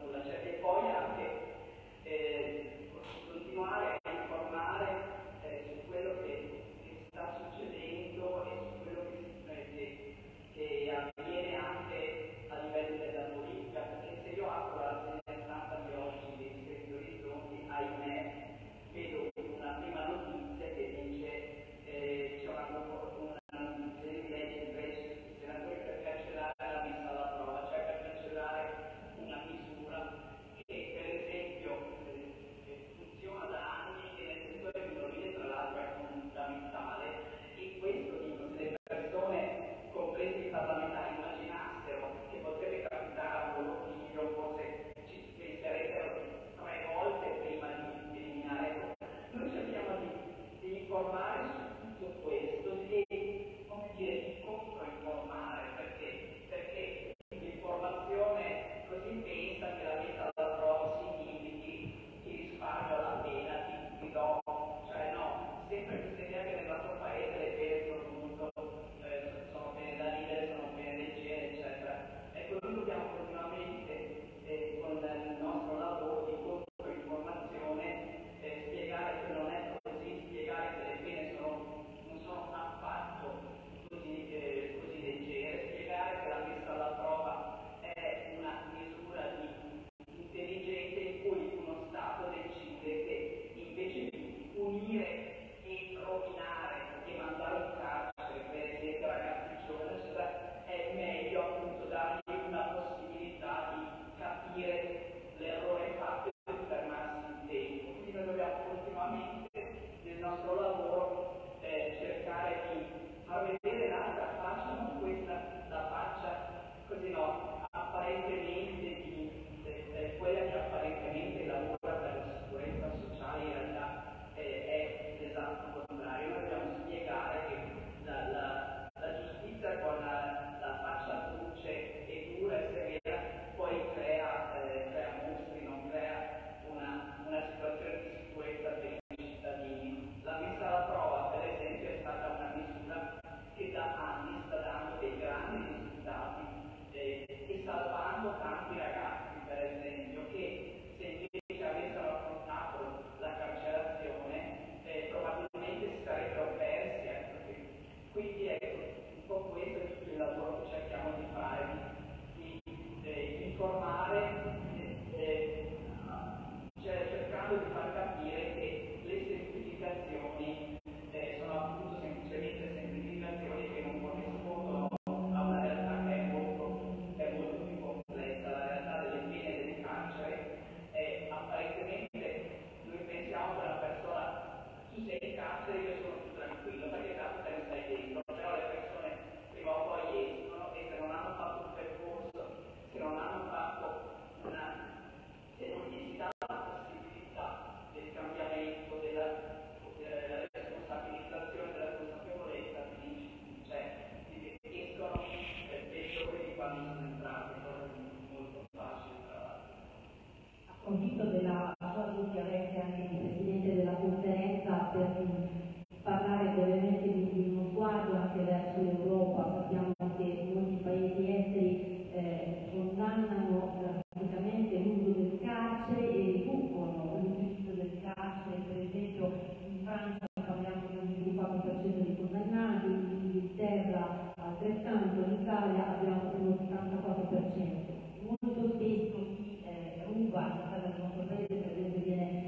convinto della sua avesse anche il Presidente della conferenza per parlare brevemente di uno sguardo anche verso l'Europa. Sappiamo che molti paesi esteri condannano drasticamente l'uso del carcere e riducono l'utilizzo del carcere. Per esempio in Francia parliamo di un 24% di condannati, in Inghilterra altrettanto, in Italia abbiamo un 84%. Molto spesso chi ruba in casa del nostro paese, per esempio,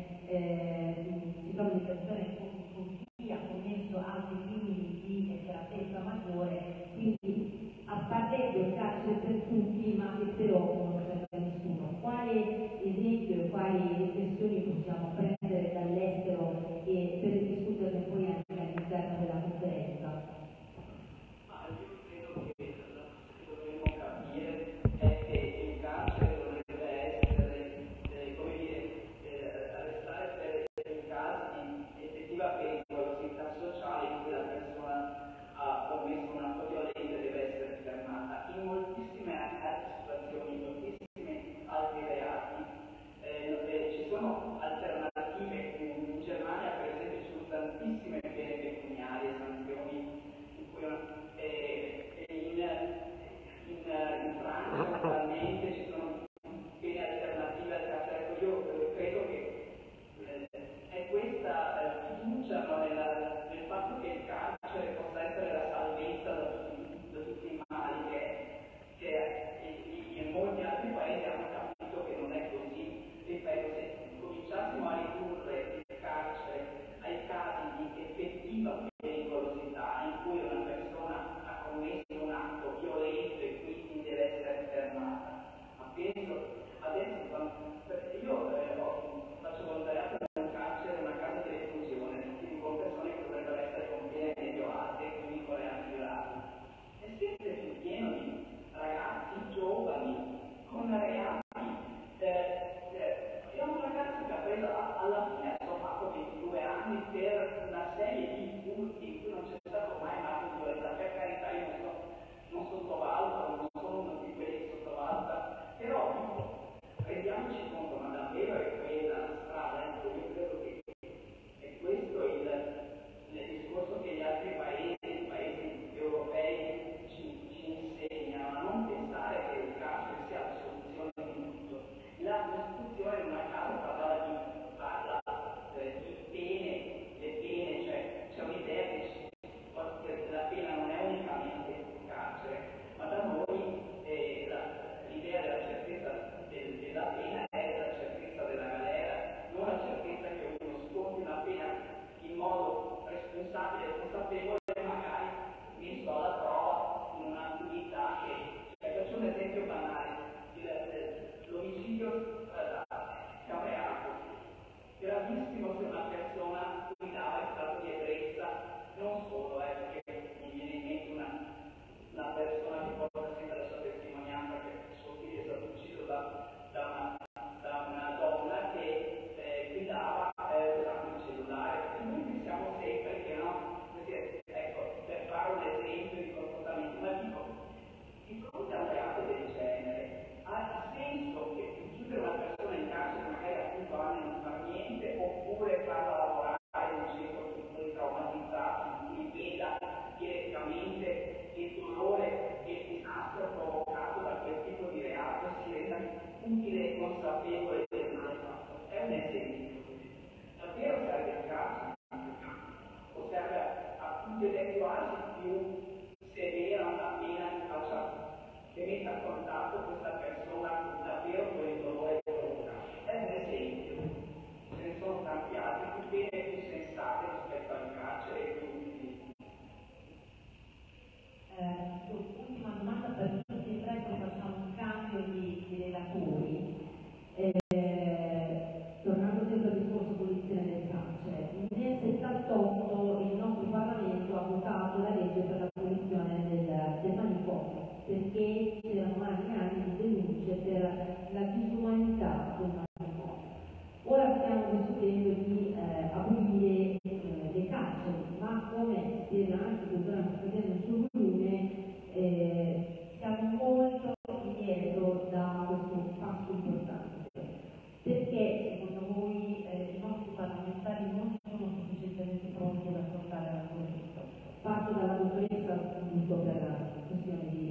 si trova in situazione con chi ha commesso altri crimini di efferatezza maggiore, quindi apparendo il carcere per tutti, ma che però non serve a nessuno. Quale esempio e quali riflessioni possiamo prendere dall'estero e per discuterne poi anche all'interno della conferenza? Io credo che la cosa che dovremmo capire è che il carcere dovrebbe essere, come dire, arrestare per i casi di effettiva pericolosità sociale in cui la persona ha commesso un atto violento e deve essere fermata. In moltissime altre situazioni, in moltissimi altri reati, ci sono alternative. In Germania, per esempio, ci sono tantissime pene pecuniarie, sanzioni in Francia attualmente ci sono pene alternative al carcere. Io credo che è questa fiducia, no, nel fatto che il carcere possa essere la salvezza da tutti i mali che in molti altri paesi hanno capito che non è così. Ripeto, se cominciassimo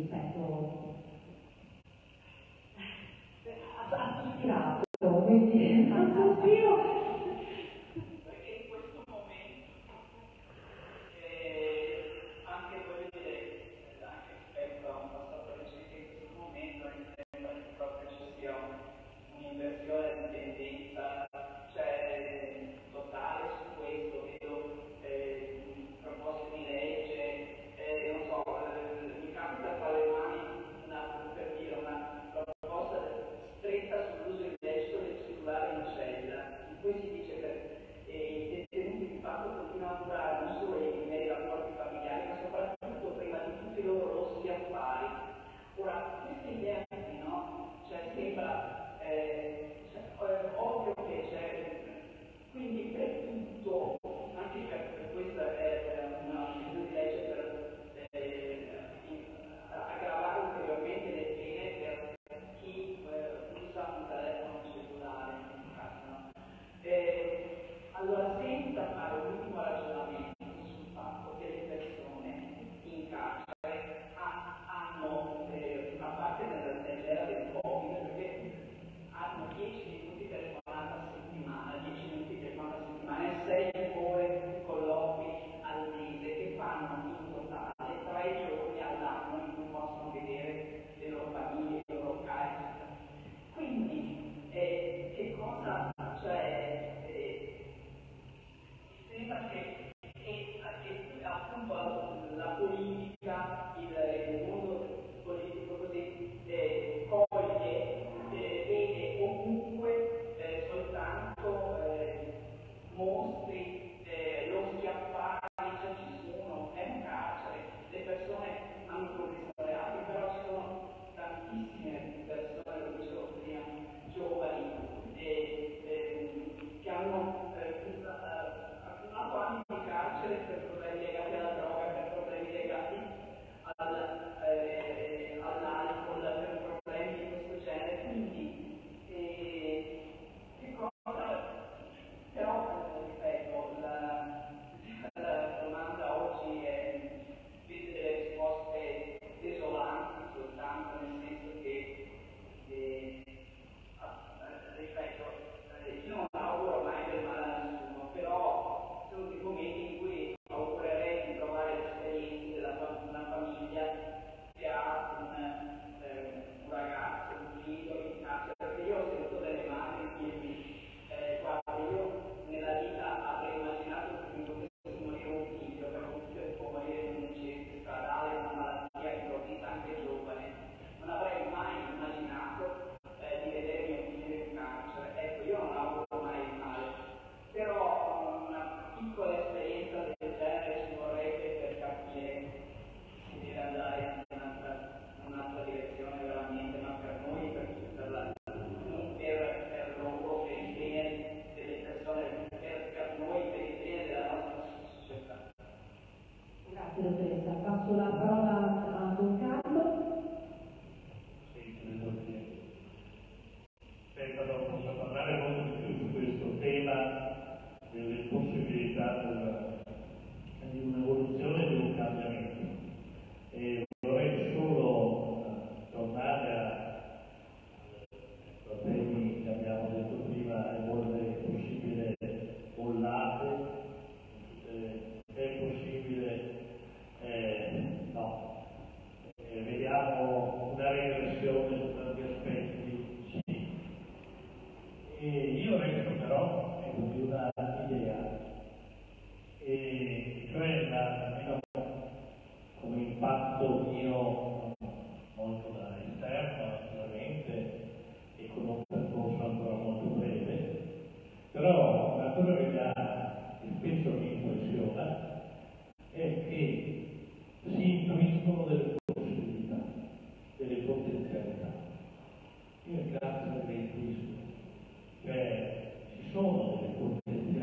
rispetto a ispirato, quindi un sospiro. Perché in questo momento anche voglio dire, anche rispetto a un passato recente, in questo momento mi sembra che proprio ci sia un'inversione di tendenza, cioè totale su questo. Vedo proposte di legge, non so, mi capita tra le mani per dire una proposta stretta sull'uso illecito del cellulare in cella, in cui si dice che i detenuti di fatto continuano a durare non solo nei rapporti familiari, ma soprattutto prima di tutti i loro rossi affari. Ora, queste idee qui, no? Cioè sembra ovvio che c'è, quindi per tutto, anche per questa è una misura di legge per aggravare ulteriormente le pene per chi usa un telefono cellulare in casa, no? Allora, senza fare un ultimo ragionamento sul fatto che le persone in carcere hanno, a parte nell'era del Covid, perché hanno 10 minuti di telefonata a settimana, 10 minuti di telefonata a settimana e 6 ore di colloqui al mese, che fanno in totale 3 giorni all'anno in cui possono vedere le loro famiglie, i loro cari. Quindi, che cosa, cioè, sembra che appunto la politica, il mondo politico così, coglie, vede ovunque soltanto mostri, roschi affari, cioè ci sono, è un carcere, le persone hanno commesso reati, però ci sono tantissime persone, lo dicevo prima, giovani, che hanno accumulato anni di carcere per problemi legati alla droga, per problemi legati all'alcol, per problemi di questo genere. Quindi, che cosa? Però, ripeto, la domanda oggi è vede delle risposte desolanti soltanto, nel senso che ripeto, io non auguro mai del male a nessuno, però sono dei momenti in cui augurerei di provare l'esperienza della una famiglia che ha un ragazzo, un figlio in carcere, perché io ho sentito delle madri dirmi guarda, io nella vita avrei immaginato che mi potesse morire un figlio, però un figlio può morire in un incidente stradale, una malattia improvvisa anche giovane, non avrei mai immaginato di vedere mio figlio in carcere. Ecco, io non auguro mai il male, però una piccola esperienza del genere ci vorrebbe per capire se deve andare in un'altra direzione veramente, ma per noi, non per loro, per il bene delle persone, per noi, per il bene della nostra società. Grazie dottoressa, passo la parola a Don Carlo. Sì, credo che Stefano possa parlare molto di più su questo tema delle possibilità di un'evoluzione e di un cambiamento. E vorrei solo tornare a temi che abbiamo detto prima, è possibile bollate, è possibile no. Vediamo una regressione su tanti aspetti, sì. E io resto però di una idea, e cioè almeno come impatto mio molto da esterno naturalmente e con un percorso ancora molto breve, però una cosa che spesso mi impressiona è che si intuiscono delle possibilità, delle potenzialità. Io in carcere le intuisco, cioè ci sono delle potenzialità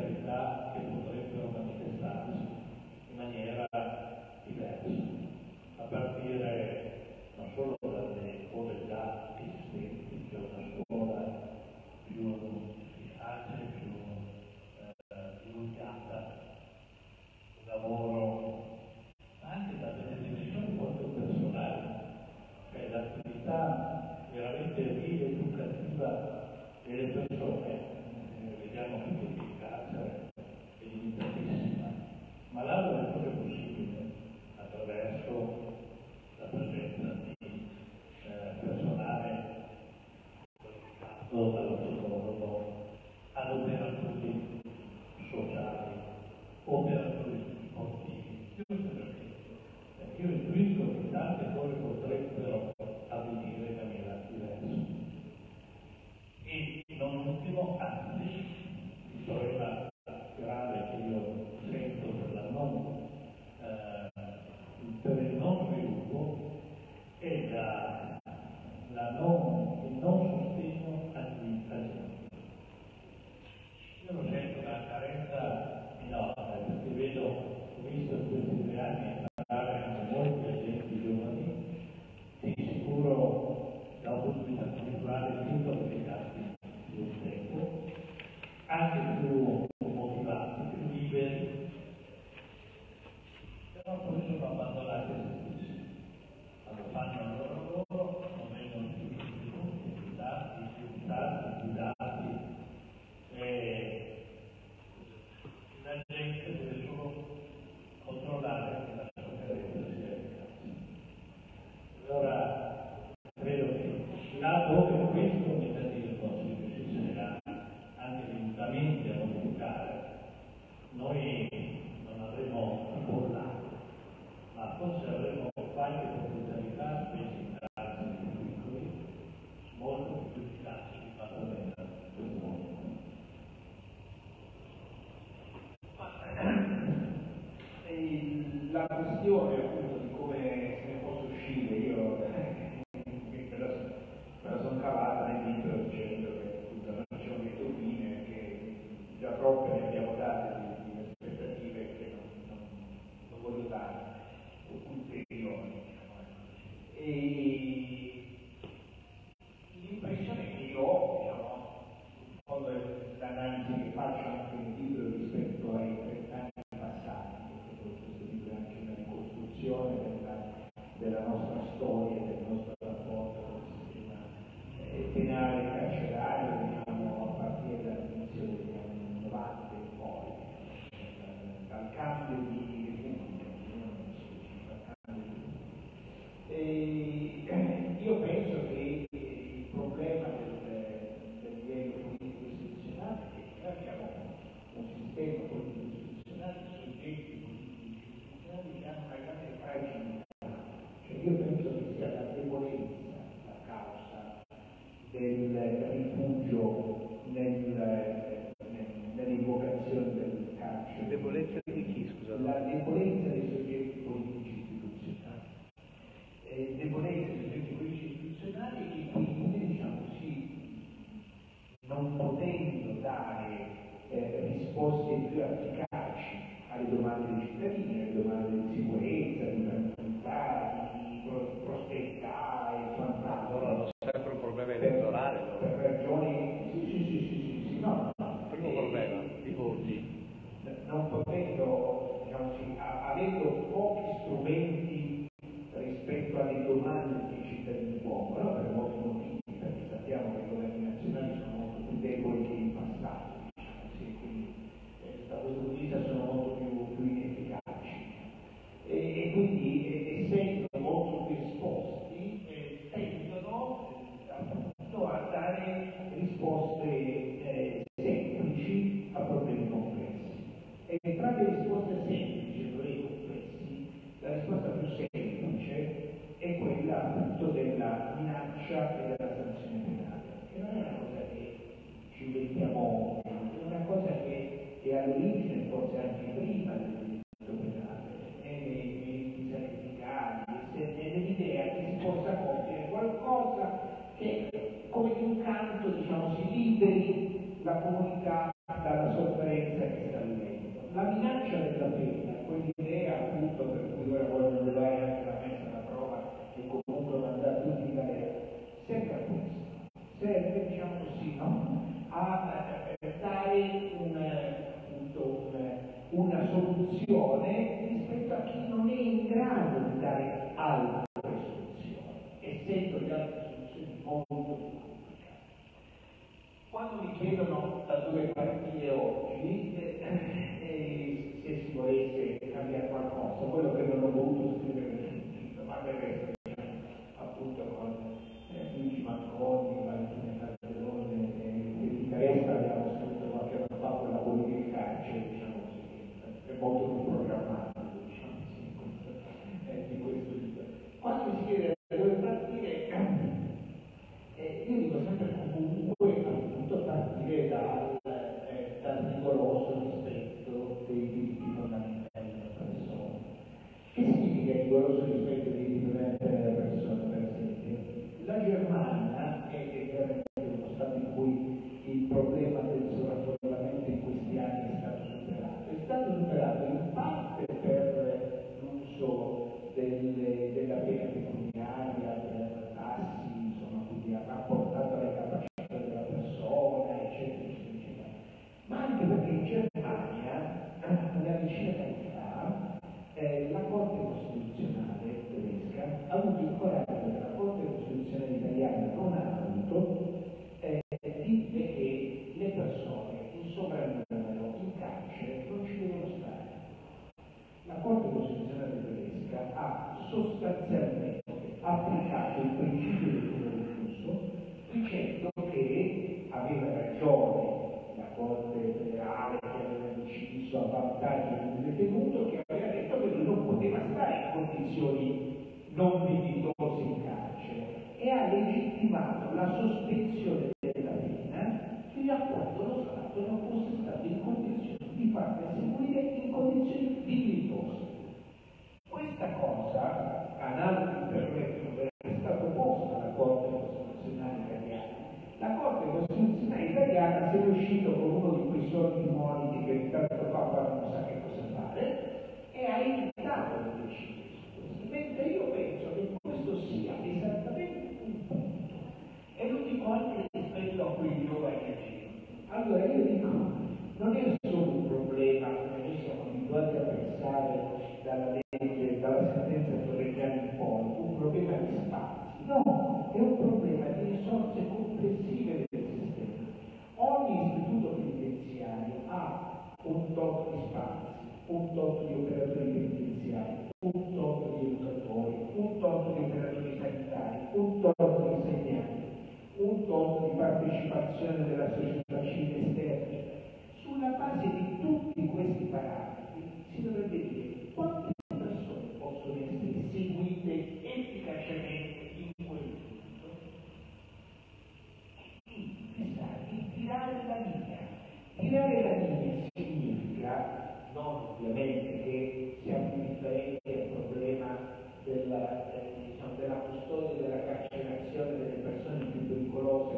anzi, il problema grave che io sento per il non sviluppo è il non sostegno all'inflazione. Io lo sento una carenza enorme, perché ho visto in questi 2 anni parlare con molti agenti giovani, di sicuro da un punto di vista culturale più qualificati di un tempo, anche più motivati, più liberi, però poi sono abbandonati a se stessi. Quando fanno il loro lavoro non vengono più guidati, e la gente deve solo controllare che la sofferenza sia efficace. Allora, credo che là dove questo meccanismo si riuscirà anche minimamente a modificare, noi non avremo bollato, ma forse avremo qualche potenzialità, specie in carceri più piccoli, molto più efficaci di quanto avvenga in questo momento. La questione appunto di come se ne possa uscire, io me la sono cavata nel libro dicendo che appunto non ci sono dei turbine, che già troppe ne abbiamo date di aspettative che non voglio dare ulteriori. E l'impressione che io ho, in fondo è l'analisi che faccio anche nel libro rispetto ai 30 anni passati, questo libro è anche una ricostruzione della nostra storia, del nostro rapporto con il sistema penale e carcerario, a partire dall'inizio degli anni 90 e poi, dal cambio di repubblica, dal cambio di repubblica. E io penso che il problema del livello politico istituzionale è che noi abbiamo un sistema politico istituzionale, soggetti politici istituzionali che hanno una grande fragilità. Cioè io penso che sia la debolezza la causa del rifugio nell'invocazione del carcere. Debolezza di chi, scusa? La debolezza dei soggetti politici istituzionali. Debolezza dei soggetti politici istituzionali e quindi, diciamo così, non potendo dare risposte più efficaci alle domande dei cittadini, alle domande di sicurezza, di tranquillità, di prosperità e quant'altro. Allora non sempre un problema elettorale, no? Per ragioni. Sì, no. Il primo problema, i voti. Non potendo, diciamo così, avendo pochi strumenti rispetto alle domande che i cittadini pongono, per molti motivi, perché sappiamo che i governi nazionali sono molto più deboli che in passato, diciamo così, quindi da questo punto di vista sono molto più inefficaci. E quindi, essendo molto più esposti, tendono appunto a dare risposte semplici a problemi complessi. E tra le risposte semplici a problemi complessi, la risposta più semplice è quella appunto della minaccia e della sanzione penale, che non è una cosa che ci inventiamo, è una cosa che è all'origine, forse anche prima del diritto penale, nei santificati, nell'idea che si possa compiere qualcosa che, come di un canto, diciamo, si liberi la comunità dalla sofferenza che sta vivendo. La minaccia della pena, quell'idea appunto per cui ora vogliono levare anche la messa alla prova e comunque mandare tutti in galera, serve a questo, serve, diciamo così, no? A dare una soluzione rispetto a chi non è in grado di dare altre soluzioni, essendo le altre soluzioni molto più complicate. Quando mi chiedono da dove partire oggi, se si volesse cambiare qualcosa, quello che non ho voluto scrivere nel libro, ma del resto appunto con Luigi Manconi, Valentina Calderone e di Teresa abbiamo scritto qualche anno fa quella politica di carcere, diciamo così, è molto più programmatico, diciamo così, di questo libro. italiana non ha avuto, dice che le persone in sovrannumero in carcere non ci devono stare. La Corte Costituzionale tedesca ha sostanzialmente applicato il principio del libero flusso, dicendo che aveva ragione la Corte federale che aveva deciso a vantaggio del detenuto, che aveva detto che lui non poteva stare in condizioni non dignitose in carcere, e ha legittimato la sospensione della pena fino a quando lo Stato non fosse stato in condizioni di farla seguire in condizioni dignitose. Questa cosa, a altri interventi, è stata posta alla Corte Costituzionale italiana. La Corte Costituzionale italiana si è uscito con uno di quei soliti moniti che intanto Papa non sa che cosa fare e ha evitato di decidere su questo. Mentre io penso che questo sia esattamente un punto. E lo dico anche rispetto a quei giovani agenti. Allora io dico, non è solo un problema, come noi siamo abituati a pensare dalla legge, dalla sentenza torreggiana in poi, un problema di spazi. No, è un problema di risorse complessive del sistema. Ogni istituto penitenziario ha un tot di spazi, un tot di operatori penitenziari, un tot di educatori, un tot di operatori sanitari, un tot di insegnanti, un tot di partecipazione della società civile esterna. Sulla base di tutti questi parametri si dovrebbe dire quante persone possono essere seguite efficacemente in quel punto e pensare di tirare la linea. Tirare la linea significa non ovviamente che siamo indifferenti al problema della custodia e della carcerazione delle persone più pericolose,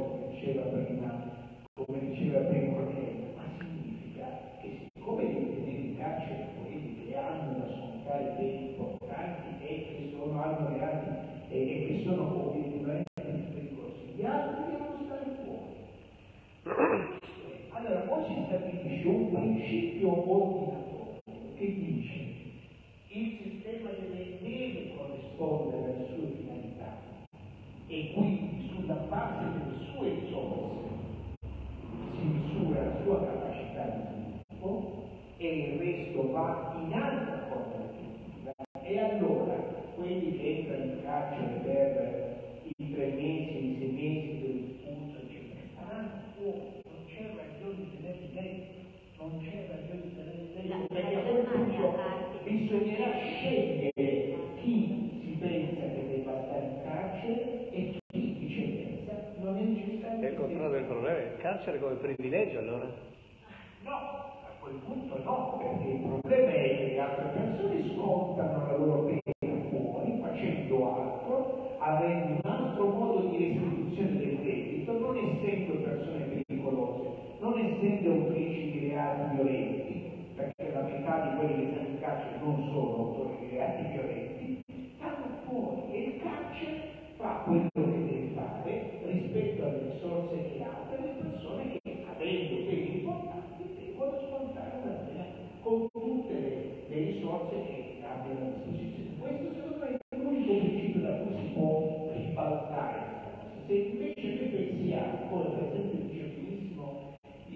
come diceva prima Cornelio, ma significa che siccome i detenuti in carcere quelli che hanno da scontare beni importanti e che hanno reati e che sono obiettivamente più pericolosi, gli altri devono stare fuori. Allora, poi si stabilisce un principio ordinatorio che dice il sistema deve corrispondere alle sue finalità e quindi sulla base delle sue risorse si misura la sua capacità di sviluppo e il resto va in altra contrattiva. E allora quelli che entrano in carcere per i 3 mesi, i 6 mesi dell'espulso, eccetera, staranno fuori, non c'è ragione di tenerli dentro, non c'è ragione di tenerli dentro, perché a quel punto bisognerà scegliere chi si pensa che debba stare in carcere e chi viceversa non è necessario. È il contrario del problema, il carcere come privilegio allora? No, a quel punto no, perché il problema è che altre persone scontano la loro pena fuori, facendo altro, avendo un altro modo di restituzione del debito, non essendo persone pericolose, non essendo autrici di reati violenti, perché la metà di quelli che stanno in carcere non sono autori di reati violenti, stanno fuori e il carcere fa quello che deve fare rispetto alle risorse che ha per le persone che, avendo beni importanti, devono scontare una pena con tutte le risorse che abbiano a disposizione. Questo secondo me è l'unico principio da cui si può ribaltare. Se invece noi pensiamo, come per esempio dice benissimo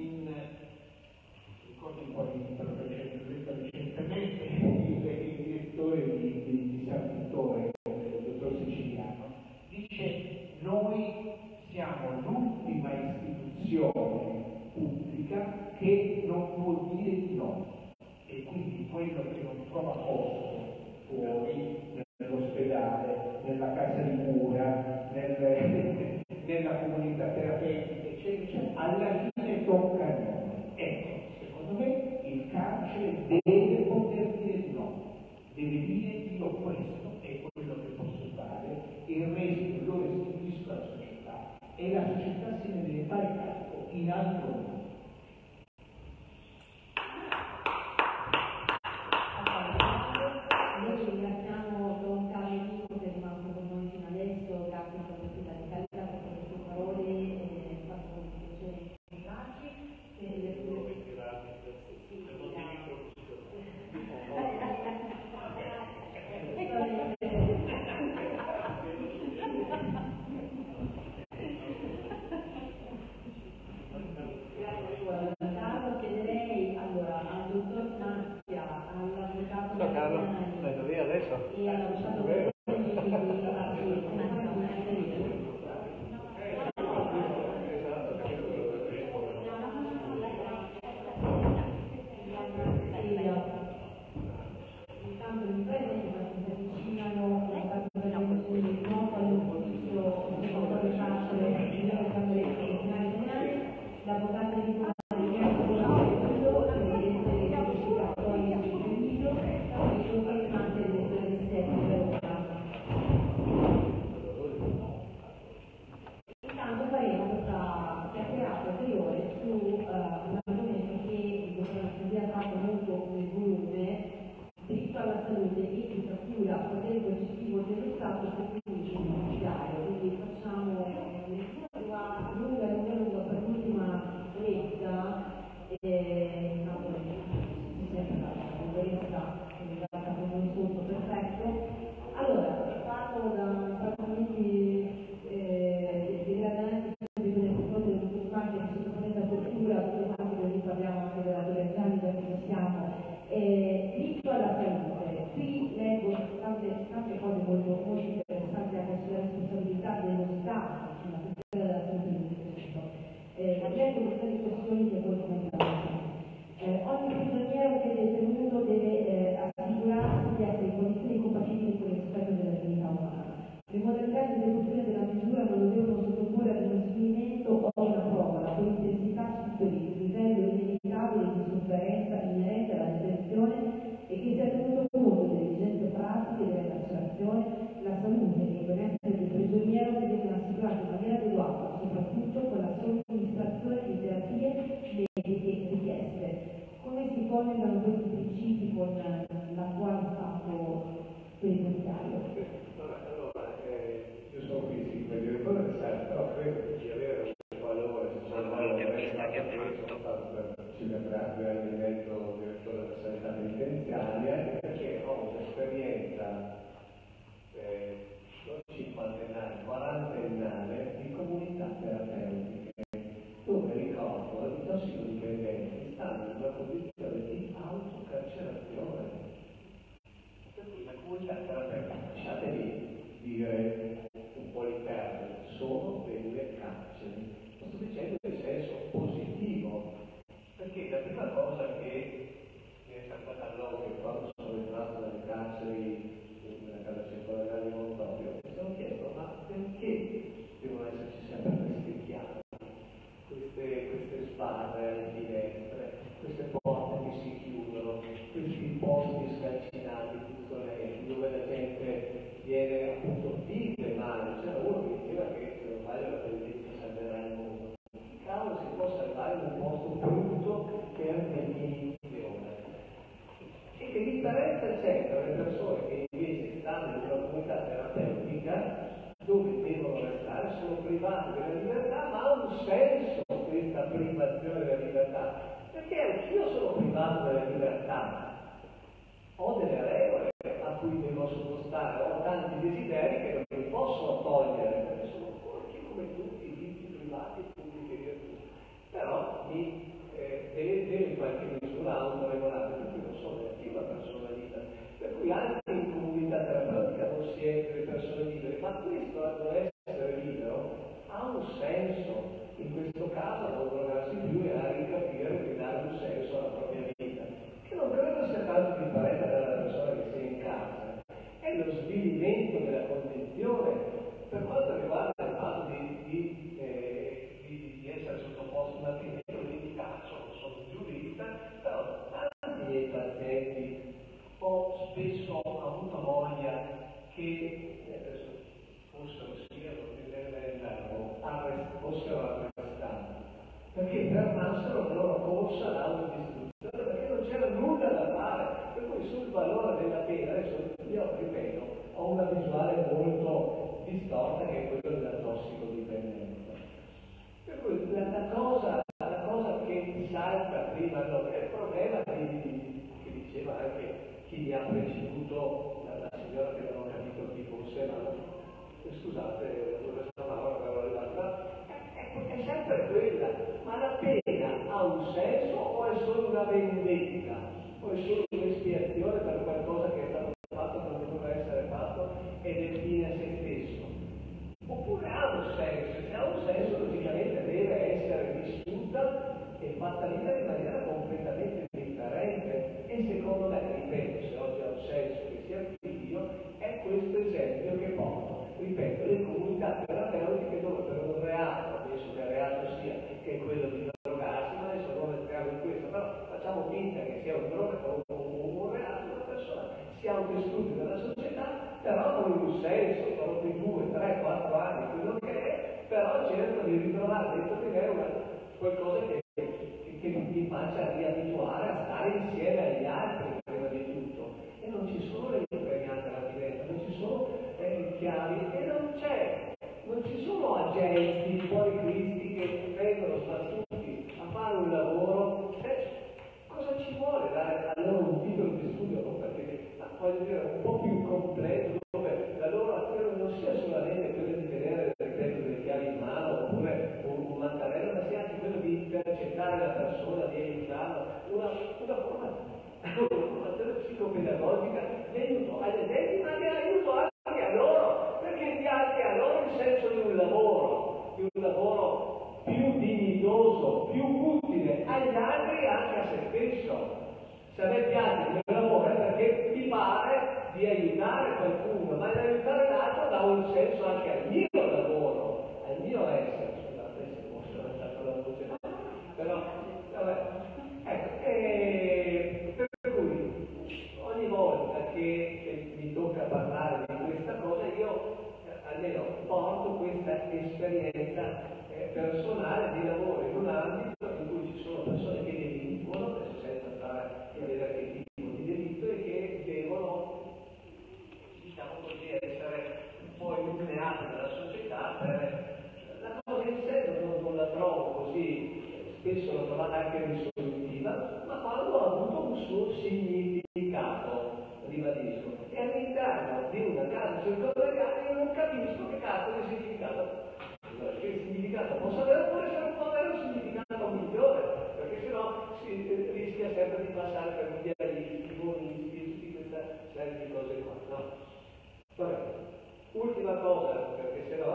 ricordo un po' di recentemente il direttore di San Vittore, il dottor Siciliano, dice noi siamo l'ultima istituzione pubblica che non può dire di no e quindi quello che non trova posto fuori nell'ospedale, nella casa di cura, nella comunità terapeutica, eccetera, alla fine tocca a noi. Ecco, secondo me il carcere deve poter dire di no, deve dire io questo è quello che posso fare, il resto lo restituisco alla società e la società se ne deve fare carico in altro modo. Noi ringraziamo Don Carlo che è rimasto con noi fino adesso, grazie per la radicalità, per le sue parole, è stato un piacere incontrarci. adesso. e ha lasciato per intanto le imprese si avvicinano l'avvocato di intanto faremo questa chiacchierata ulteriore su un argomento che il dottor Anastasia ha fatto molto come volume: diritto alla salute, etica, cura, potere coercitivo dello Stato per l'uso giudiziario. Quindi facciamo una lunga per l'ultima letta, collegata con un sotto perfetto. Allora, parlo da trattamenti degradati nei confronti del musulmano che sottoponente a tortura, tutti quanti così parliamo anche della Dorezzani, da cui siamo. Diritto alla salute. Qui leggo tante cose molto interessanti anche sulla responsabilità dello Stato sulla tutela della salute del pubblico. Leggo un po' di questioni che poi commentiamo. Ogni prigioniero che è detenuto deve assicurarsi di essere in condizioni compatibili con il rispetto della dignità umana. Le modalità di esecuzione della misura non lo devono sottoporre ad uno sfinimento o a una prova, la cui intensità superi il livello inevitabile di sofferenza inerente alla detenzione e che sia tenuto conto delle esigenze pratiche della carcerazione, la salute e il benessere del prigioniero si devono assicurare in maniera adeguata, soprattutto con la somministrazione di terapie mediche richieste. Come si coniugano questi principi con l'attuale stato penitenziario? Io sono qui come direttore del SER, però credo di avere un valore, se c'è un valore sono stato per circa 3 anni e mezzo direttore della sanità penitenziaria, perché ho un'esperienza non cinquantennale, quarantennale di comunità terapeutiche, dove ricordo i tossicodipendenti stanno in una posizione di autocarcerazione. Per cui la comunità terapeutica, lasciatemi dire un po' di termine, sono delle carceri. Lo sto dicendo in senso positivo, perché la prima cosa che mi è saltata all'occhio quando sono entrato nelle carceri nella casa circolare di Montorio, mi sono chiesto: ma perché devono esserci sempre queste chiavi, queste sbarre alle finestre, queste porte che si chiudono, questi posti scalcinati, puzzolenti, dove la gente viene appunto vive male? C'era uno che diceva che se non sbaglio la bellezza salverà il mondo. Che cavolo si può salvare in un posto brutto per definizione? E che differenza c'è tra le persone che invece stanno in una comunità terapeutica dove devono restare, sono privati della libertà, ma ha un senso questa privazione della libertà? Perché anch'io sono privato della libertà, ho delle regole a cui devo sottostare, ho tanti desideri che non mi possono togliere, perché sono anche come tutti i vizi privati e pubblici virtù, però mi deve in qualche misura autoregolare, per cui non sono neanche una persona libera. Per cui anche in comunità terapeutica non si è delle persone libere, ma questo non essere libero ha un senso. In questo caso a non drogarsi più e a ricapire di dare un senso alla propria vita, che non credo sia tanto differente dalla persona che sia in carcere. È lo svilimento della condizione per quanto riguarda il fatto di essere sottoposto a una clinica di cazzo. Sono un giurista, però tanti miei pazienti ho spesso avuto voglia che fossero fossero arrestati, perché fermassero la loro corsa all'autodistruzione, perché non c'era nulla da fare. Per cui sul valore della pena, adesso io ripeto, ho una visuale molto distorta che è quella della tossicodipendenza. Per cui la cosa che mi salta prima è il problema che diceva anche chi mi ha preceduto, la signora che non ho capito chi fosse, ma scusate, dove stavamo, è sempre quella, ma la pena ha un senso o è solo una vendetta? O è solo un'espiazione per qualcosa che è stato fatto non doveva è fatta vivere in maniera completamente differente. E secondo me, ripeto, se oggi ha un senso che sia figlio, è questo esempio che porto. Ripeto, le comunità terapeutiche dove per un reato, penso che il reato sia che è quello di drogarsi, ma adesso non entriamo in questo, però facciamo finta che sia un reato, una persona si autoesclude dalla società, però con un senso, sono qui 2, 3, 4 anni, quello che è, però cerco di ritrovare dentro di me qualcosa che mi faccia riabituare a stare insieme agli altri prima di tutto. E non ci sono le impregnate alla finestra, non ci sono chiavi e non ci sono agenti fuori cristi che vengono sbattuti a fare un lavoro. Cosa ci vuole dare a loro un titolo di studio? No? Perché voglio dire un po' più completo, dove la loro azione non sia solamente quella di vedere delle chiavi in mano oppure un mattarello, ma sia anche quello di intercettare la persona, di aiutarla, una formazione psicopedagogica di aiuto agli addetti, ma di aiuto anche a loro, perché dia anche a loro il senso di un lavoro più dignitoso, più utile agli altri e anche a se stesso. Se a me piace il mio lavoro è perché mi pare di aiutare qualcuno, ma di aiutare l'altro dà un senso anche al mio lavoro, al mio essere. Scusate se posso aver lasciato la voce, però vabbè. Ecco, per cui ogni volta che mi tocca parlare di questa cosa io almeno porto questa esperienza personale di lavoro in un ambito in cui ci sono persone che delinquono, adesso senza stare a vedere che tipo di delitto, e che devono, diciamo così, essere un po' illuminate dalla società. La cosa in sé non la trovo così, spesso l'ho trovata anche risolutiva, ma quando ha avuto un suo significato, ribadisco. E all'interno di una casa circondariale io non capisco che cazzo di significato. Che il significato possa avere, oppure se non può avere un significato migliore, perché sennò si rischia sempre di passare per un idealisti, buonisti, tutti questa serie di cose qua, no? Vabbè. Ultima cosa, perché sennò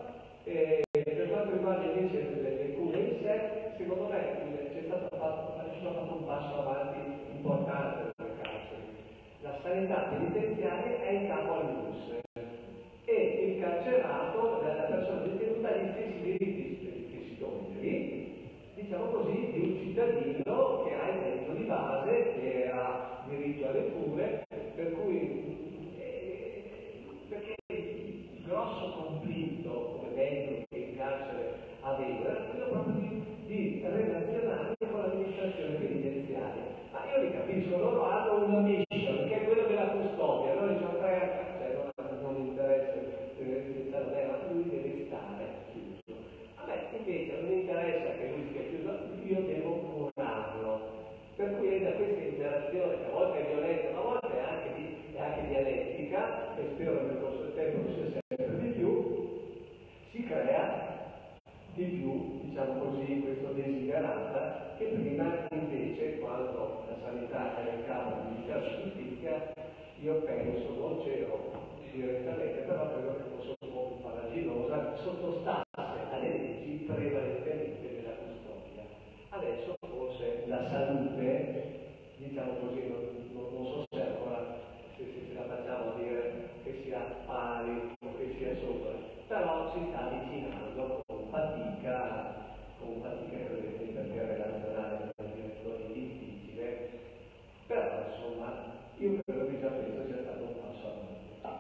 per quanto riguarda invece le cure in sé, secondo me ci è stato fatto un passo avanti importante nel carcere. La sanità penitenziaria è in capo all'UNS e il carcerato, la persona detenuta, ha gli stessi diritti che si toglie, diciamo così, di un cittadino che ha il diritto di base, che ha diritto alle cure, per cui perché il grosso conflitto, come metodo, che il carcere aveva era quello proprio di relazionarsi con l'amministrazione penitenziaria. Ma io li capisco, loro hanno una mission, che è quella della custodia, loro dicono non interessa stare, ma lui deve stare chiuso. A me invece non interessa che lui sia chiuso, io devo curarlo. Per cui è da questa interazione, che a volte è violenta, ma a volte è anche dialettica, e spero che nel corso del tempo sia sempre di più, si crea di più, diciamo così, questo desiderata, che prima invece, quando la sanità era in capo al Ministero della Giustizia, io penso, non c'ero direttamente, però credo che fosse un po' farraginosa, sottostasse alle leggi prevalentemente della custodia. Adesso forse la salute, diciamo così, non so se ancora se la facciamo dire che sia pari o che sia sopra, però si sta avvicinando con fatica credete, perché relazionare con la direzione è difficile, però insomma io credo che già questo sia stato un passo avanti.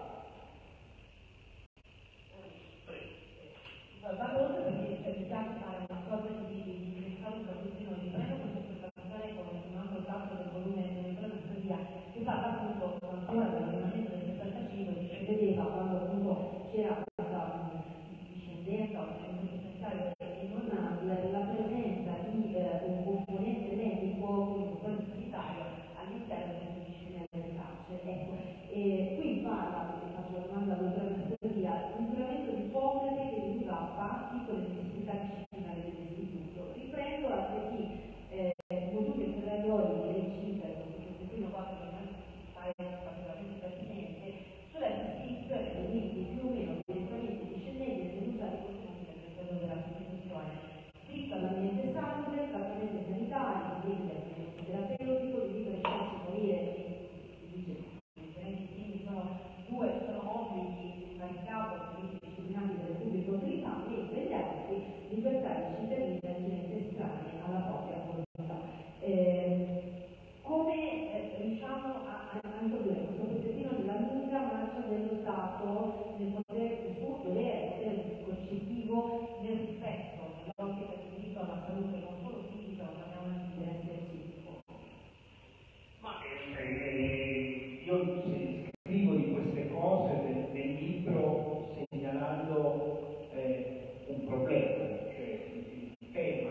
Vado oltre perché mi piace fare una cosa di salute a tutti noi, prendo questa presentazione con un altro tasso del volume della storia, che parla appunto ancora dell'ordinamento del 75, che prevedeva quando appunto c'era questa discendenza o penitenziario e non la presenza di un componente medico, un componente sanitario all'interno delle discipline del carcere. Ecco, qui parla, perché faccio la domanda all'anestesia, l'incremento di Ippocrate che risulta a patti con le necessità disciplinari dell'istituto. Riprendo altresì moduli superiori delle cifre, questo primo fatto che non è particolarmente pertinente, sulla distinzione dei limiti più o meno direttamente discendenti e denunciati contenuti nel metodo della Costituzione. Diritto all'ambiente salubre, trattamento fatto nel dover essere concettivo nel rispetto, nell'ottica del diritto alla salute non solo fisica, ma anche di benessere psichico. Ma io scrivo di queste cose nel libro segnalando un problema, cioè il tema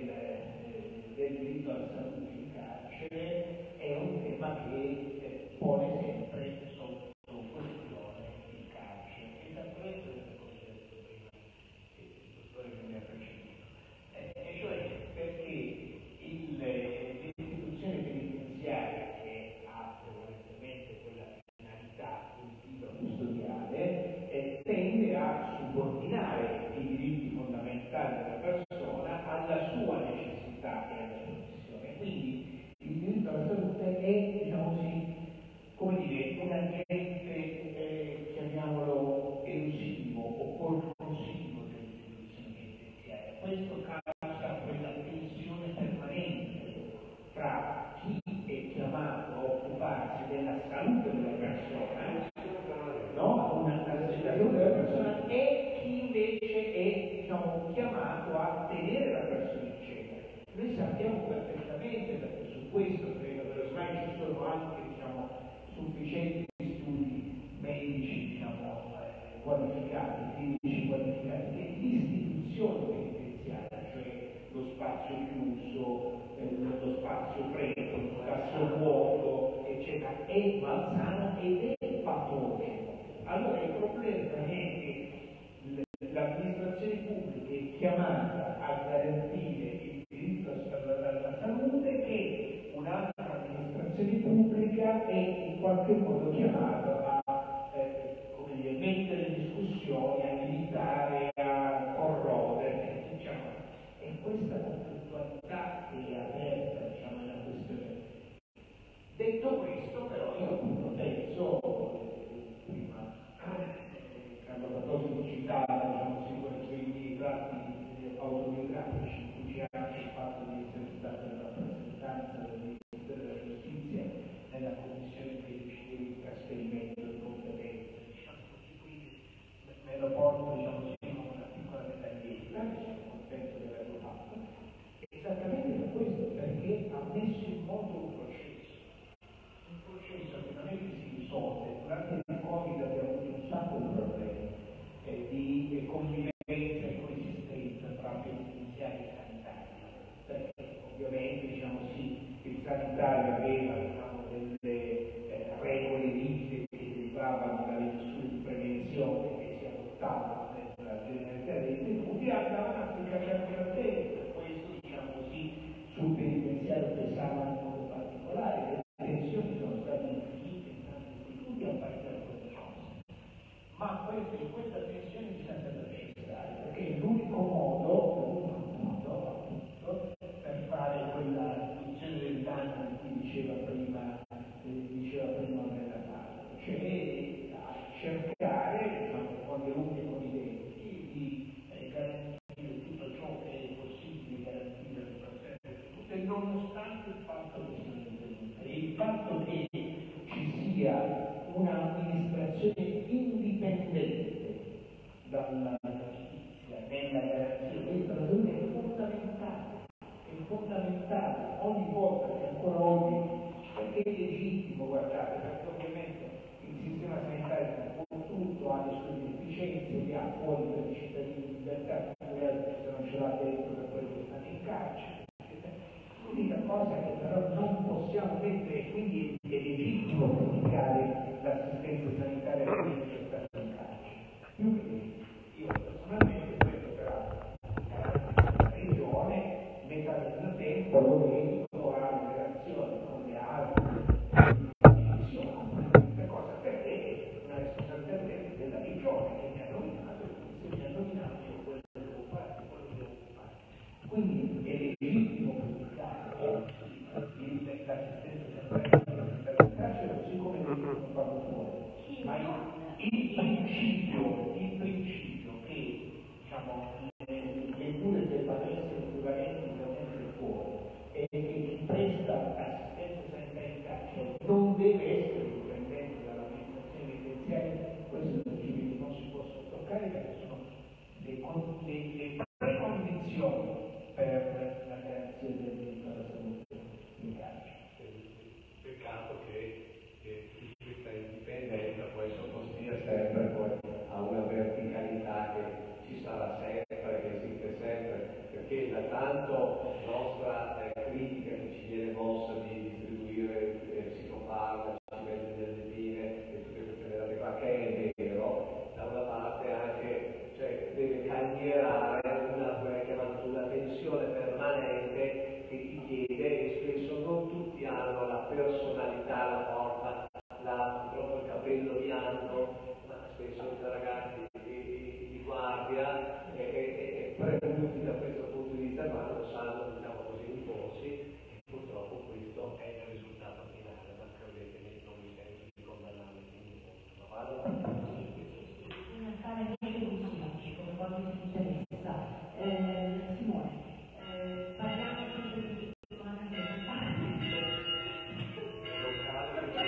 del diritto alla salute in carcere è un tema che pone sempre sotto questione il carcere, esattamente come ho detto prima il dottore che mi ha preceduto, e cioè perché l'istituzione penitenziaria, che ha prevalentemente quella finalità punitiva custodiale, tende a subordinare i diritti fondamentali della persona alla sua necessità e alla sua missione. Quindi il diritto alla salute è, diciamo così, come dire, un agente, chiamiamolo, elusivo o corrosivo dell'istituzione penitenziaria. Questo causa quella tensione permanente tra chi è chiamato a occuparsi della salute della persona, no? La salute della persona, e chi invece è, diciamo, chiamato a tenere la persona in cena. Noi sappiamo perfettamente, perché su questo credo che ormai ci sono anche, diciamo, sufficienti studi medici, diciamo, qualificati, clinici qualificati, che l'istituzione penitenziaria, cioè lo spazio chiuso, lo spazio freddo, lo spazio vuoto, eccetera, è malsano ed è patogeno. Allora il problema è che l'amministrazione pubblica è chiamata a garantire il diritto alla salute e un'altra amministrazione pubblica è in qualche modo chiamata a mettere in discussione, a limitare, a corrodere, diciamo. E questa conflittualità che è aperta, diciamo, nella questione. Detto questo, però, io appunto penso, prima Carlo Patosio citava, diciamo, quei tratti autobiografici in cui c'è anche il fatto di essere stata la rappresentanza del Ministero della Giustizia nella commissione che decideva il trasferimento di competenze, diciamo così, quindi me lo porto, diciamo così, come una piccola medaglietta, sono contento di averlo fatto, esattamente per questo, perché ha messo in moto un processo che non è che si risolve. Durante il Covid abbiamo avuto un sacco di problemi di convivenza e coesistenza tra penitenziari e sanitari, perché ovviamente, diciamo sì, il sanitario aveva, diciamo, delle regole rigide che derivavano dalle misure di prevenzione che si adottavano nella generalità dei detenuti, andavano applicate anche la pena. Per questo, diciamo così, sul penitenziario pesava in modo particolare. Le tensioni sono state infinite in tanti istituti a partire da queste cose. Ma questa tensione bisogna saper cessare, perché è l'unico modo appunto, per fare quella riduzione del danno di cui diceva prima Bella Paolo, cioè a cercare, diciamo, con le unghie e con i denti, di garantire tutto ciò che è possibile garantire alle persone, nonostante il fatto che siano intervenute. E il fatto che ci sia un'amministrazione indipendente dalla giustizia nella garanzia della salute è fondamentale ogni volta che ancora oggi, perché è legittimo, guardate, perché ovviamente il sistema sanitario è un costrutto, ha le sue deficienze, li ha fuori per i cittadini di libertà, se non ce l'ha dentro per quelli che stanno in carcere. L'unica cosa che però non possiamo mettere, quindi è legittimo criticare l'assistenza sanitaria che è stata in carcere. Più che io personalmente credo che la regione metà del tempo lo dedico alla relazione con le altre istituzioni, questa cosa perché è una responsabilità della regione che mi ha nominato, e se mi ha nominato io quello che devo fare. Quindi è legittimo criticare l'assistenza sanitaria in carcere, così come non fanno fuori. Ma il principio che, diciamo, le cure debbano essere equivalenti dentro fuori e che chi presta assistenza sanitaria in carcere non deve essere dipendente dall'amministrazione penitenziaria, questo personalità, la forza, proprio il capello bianco, ma spesso i ragazzi di guardia premuti da questo punto di vista qua non sanno, diciamo così, imporsi, e purtroppo questo è il risultato finale, ma credetemi, non mi sento di condannare il ma vado una scala invece di come quando si interessa. Simone, parliamo sempre di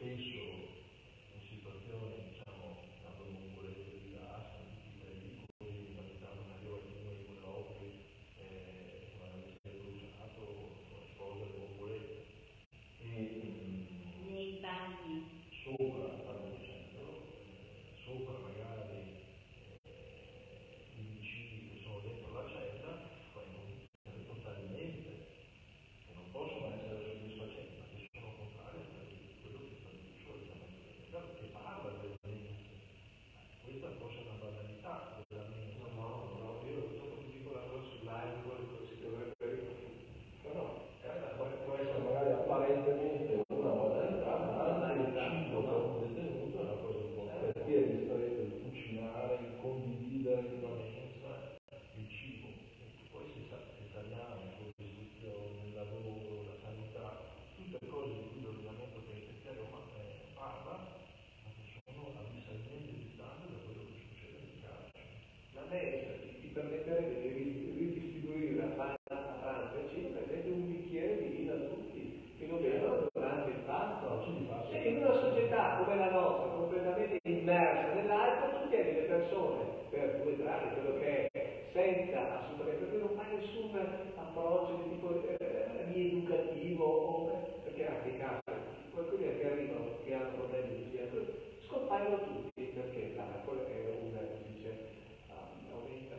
spesso in situazioni, diciamo, quando un bollette di gas, tutti i pericoli, capitano una rivoluzione di colloqui, magari si è bruciato, esplode le bombolette. Nei bagni. Sopra, sopra magari i vicini che sono dentro la cella, fai condizioni totalmente che non possono essere soddisfacenti, ma che sono contrarie a quello che sta dicendo che parla del benessere. Questa forse è una banalità della mia. No, io dopo ti dico la cosa sull'alcol, si dovrebbe però può essere magari apparentemente una banalità, ma il cibo per un detenuto è una cosa importante. Perché è ristretto il cucinare, il condividere la mensa, il cibo. E poi si saliamo con l'istruzione, il lavoro, la sanità, tutte cose di cui l'ordinamento penitenziario parla, ma che sono abissalmente distanti da quello che succede in carcere. La mensa ti permetterebbe di ridistribuire a pranzo e cena, per esempio, un bicchiere di vino a tutti, che lo bevono durante il pasto. E in una società come la nostra, completamente immersa nell'altro, tu tieni le persone per 2 anni, quello che è, senza assolutamente, perché non fai nessun approccio di tipo rieducativo, perché anche i casi, quelli che arrivano, che hanno problemi di genere, scompaiono tutti, perché l'alcol è aumenta.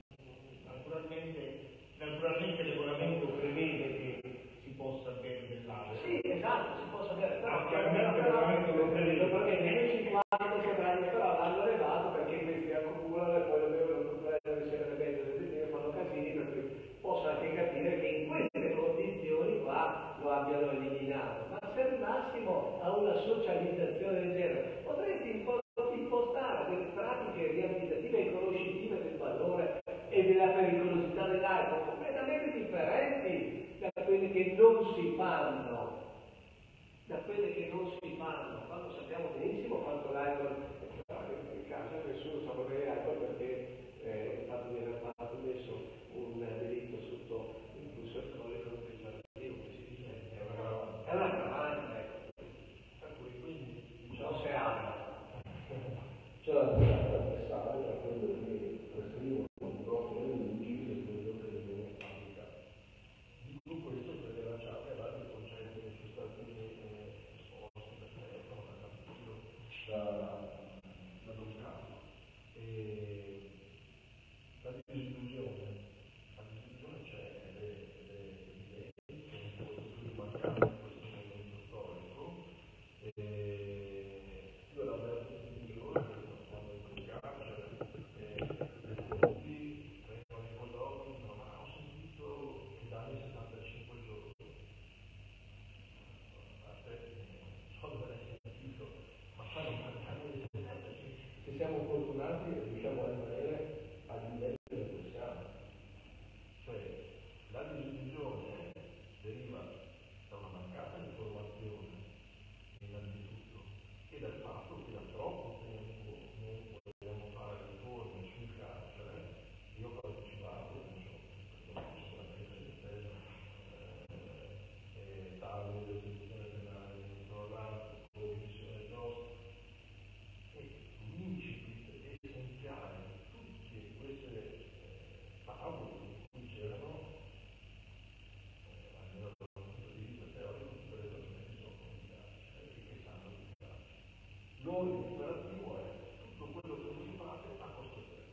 Naturalmente il regolamento prevede che si possa bere dell'alcol. Sì, esatto, si possa bere, però chiaramente il regolamento lo prevede. perché nei 50 potranno, però l'hanno levato perché questi accumulano e poi lo devono comprare insieme alle belle e fanno casini, per cui posso anche capire che in queste condizioni qua lo abbiano eliminato. Ma se arrivassimo a una socializzazione del genere, potresti impostare delle pratiche riabilitative e conoscitive del valore e della pericolosità dell'alcol completamente differenti da quelle che non si fanno. Quando sappiamo benissimo quanto l'alcol, in casa nessuno sa bere l'alcol perché è stato di aver fatto adesso un delitto sotto impulso alcolico, non si dice, è un'aggravante, ecco. Per cui quindi Non si apre. c'è la strada necessaria da quello che prescrivono purtroppo le leggi e quello che viene applicato. Dico questo perché la chiave è vari concetti che sono stati esposti da Stefano, da Camillo, da Don Carlo. La disillusione c'è ed è evidente, è molto più marcata in questo momento storico. Io l'avverto tutti i giorni quando in carcere tutti vengono in colloqui, dicono ma ho sentito che danno 75 giorni. A te so dove l'hai sentito, ma fanno mancare di 75. Se siamo fortunati riusciamo a rimanere a livello dove possiamo. Cioè la disillusione deriva da una mancata informazione innanzitutto e dal fatto che da troppo tempo non vogliamo fare riforme sul carcere. Io ho partecipato, sicuramente all'interno tavoli di opposizione penale, controllato, commissione giusta, e l'incipit essenziale di tutte queste tavole in cui c'erano, almeno dal punto di vista teorico, tutte le persone che sono in carcere e che sanno di carcere. L'ordine operativo è tutto quello che voi fate a costo zero.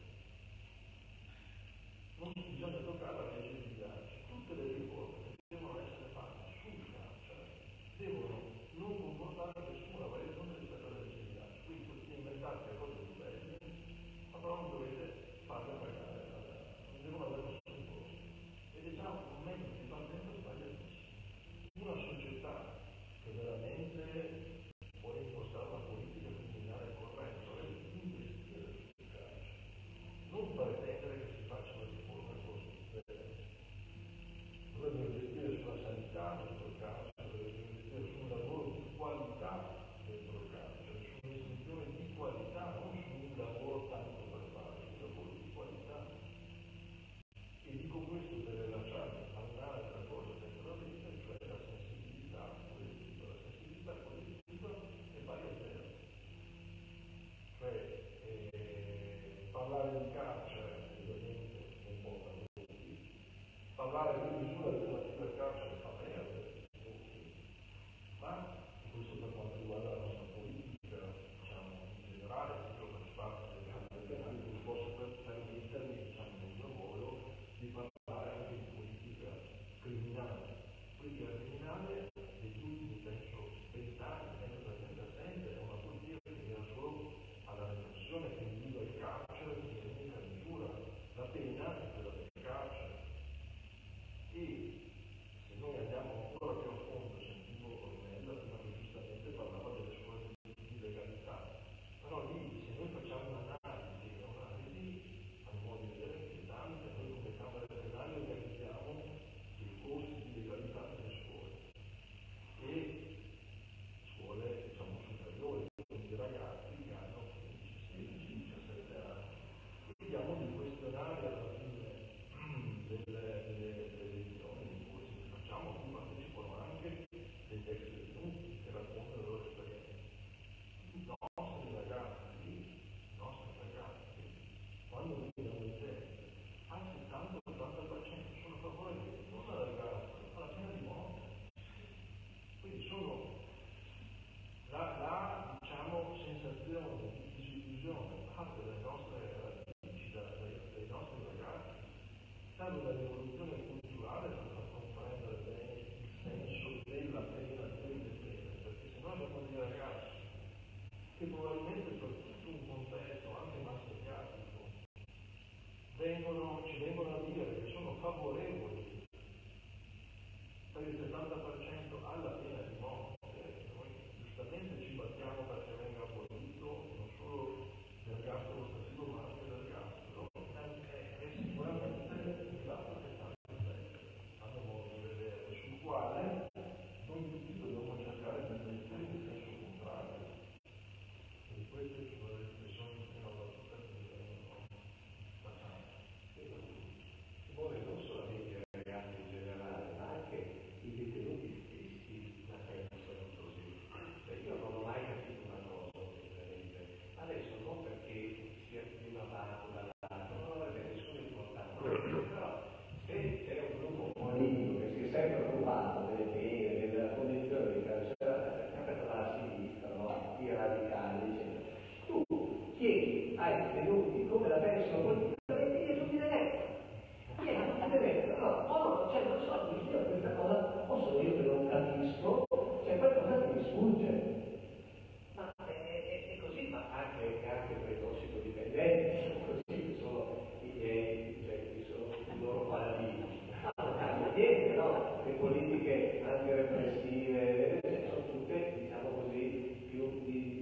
Non bisogna toccare la legge di bilancio. Tutte le riforme che devono essere fatte sul carcere devono non comportare nessuna variazione rispetto alla legge di bilancio. Quindi potete inventarvi le cose più belle, ma però non dovete farle pagare, non devono avere nessun costo. Ed è già un metodo di partenza sbagliatissimo. Una società che veramente vuole impostare una politica criminale corretta deve investire sul carcere, non pretendere che si facciano riforme a costo zero. Dovrebbe investire sulla sanità dentro il carcere, dovrebbe investire su un lavoro di qualità dentro il carcere, su un'istruzione di qualità, non su un lavoro tanto per fare, un lavoro di qualità. E dico questo per rilasciare a un'altra cosa dentro la vita, cioè la sensibilità collettiva. La sensibilità collettiva è trovare le misure alternative al carcere fa perdere, ma questo per quanto riguarda la nostra politica, diciamo, in generale, tutto per parte delle altre penali, non posso permettermi, diciamo, nel mio ruolo, di parlare anche di politica criminale. Quindi la criminale degli ultimi, penso, 20 anni, presente, è una politica che mira solo alla repressione, che individua il carcere come unica misura, la pena è quella del carcere. E se noi andiamo ancora più a fondo, sentivo Ornella prima che giustamente parlava delle scuole di legalità, però lì se noi facciamo un'analisi a mio modo di vedere inquietante, noi come Camere Penali organizziamo dei corsi di legalità nelle scuole e scuole diciamo superiori, quindi ragazzi che hanno 15, 16, 17 anni. E diamo dei questionari alla fine delle edizioni di corsi che facciamo, a cui partecipano anche dei ex detenuti che raccontano le loro esperienze. I nostri ragazzi, quando vedono il test, al 70-80% sono favorevoli non all'ergastolo, alla pena di morte. Quindi sono la diciamo, sensazione di disillusione parte dalle nostre radici, dai nostri ragazzi, serve un'evoluzione culturale per far comprendere bene il senso della pena, delle pene, perché se noi abbiamo dei ragazzi che probabilmente per tutto un contesto anche massimiatico ci vengono a dire che sono favorevoli per il 70% alla pena di morte, noi giustamente ci battiamo perché venga abolito non solo l'ergastolo passivo ma anche l'ergastolo, è sicuramente un dato che sta a mio modo di vedere, sul quale noi tutti dobbiamo cercare di mettere in senso contrario. E queste sono le riflessioni che ho fatto per Simone, non solamente i ragazzi in generale, ma anche i detenuti stessi la pensano così. Cioè, io non ho mai capito una cosa, ovviamente. Adesso non perché sia di una parte o dall'altra, non avrebbe nessuna importanza. Però se c'è un gruppo politico che si è sempre occupato delle pene, della condizione di carcere, sempre dalla sinistra, no? I radicali, eccetera. Tu chiedi ai detenuti come la pensano politicamente e tu ti ragazzi. No, cioè non so, io questa cosa, o sono io che non capisco, c'è qualcosa che mi sfugge. Ma è così, ma anche per i tossicodipendenti, sono così, che sono i miei, cioè che sono i loro paladini. Non cambia niente, no? Le politiche antirepressive sono tutte, diciamo così, più di...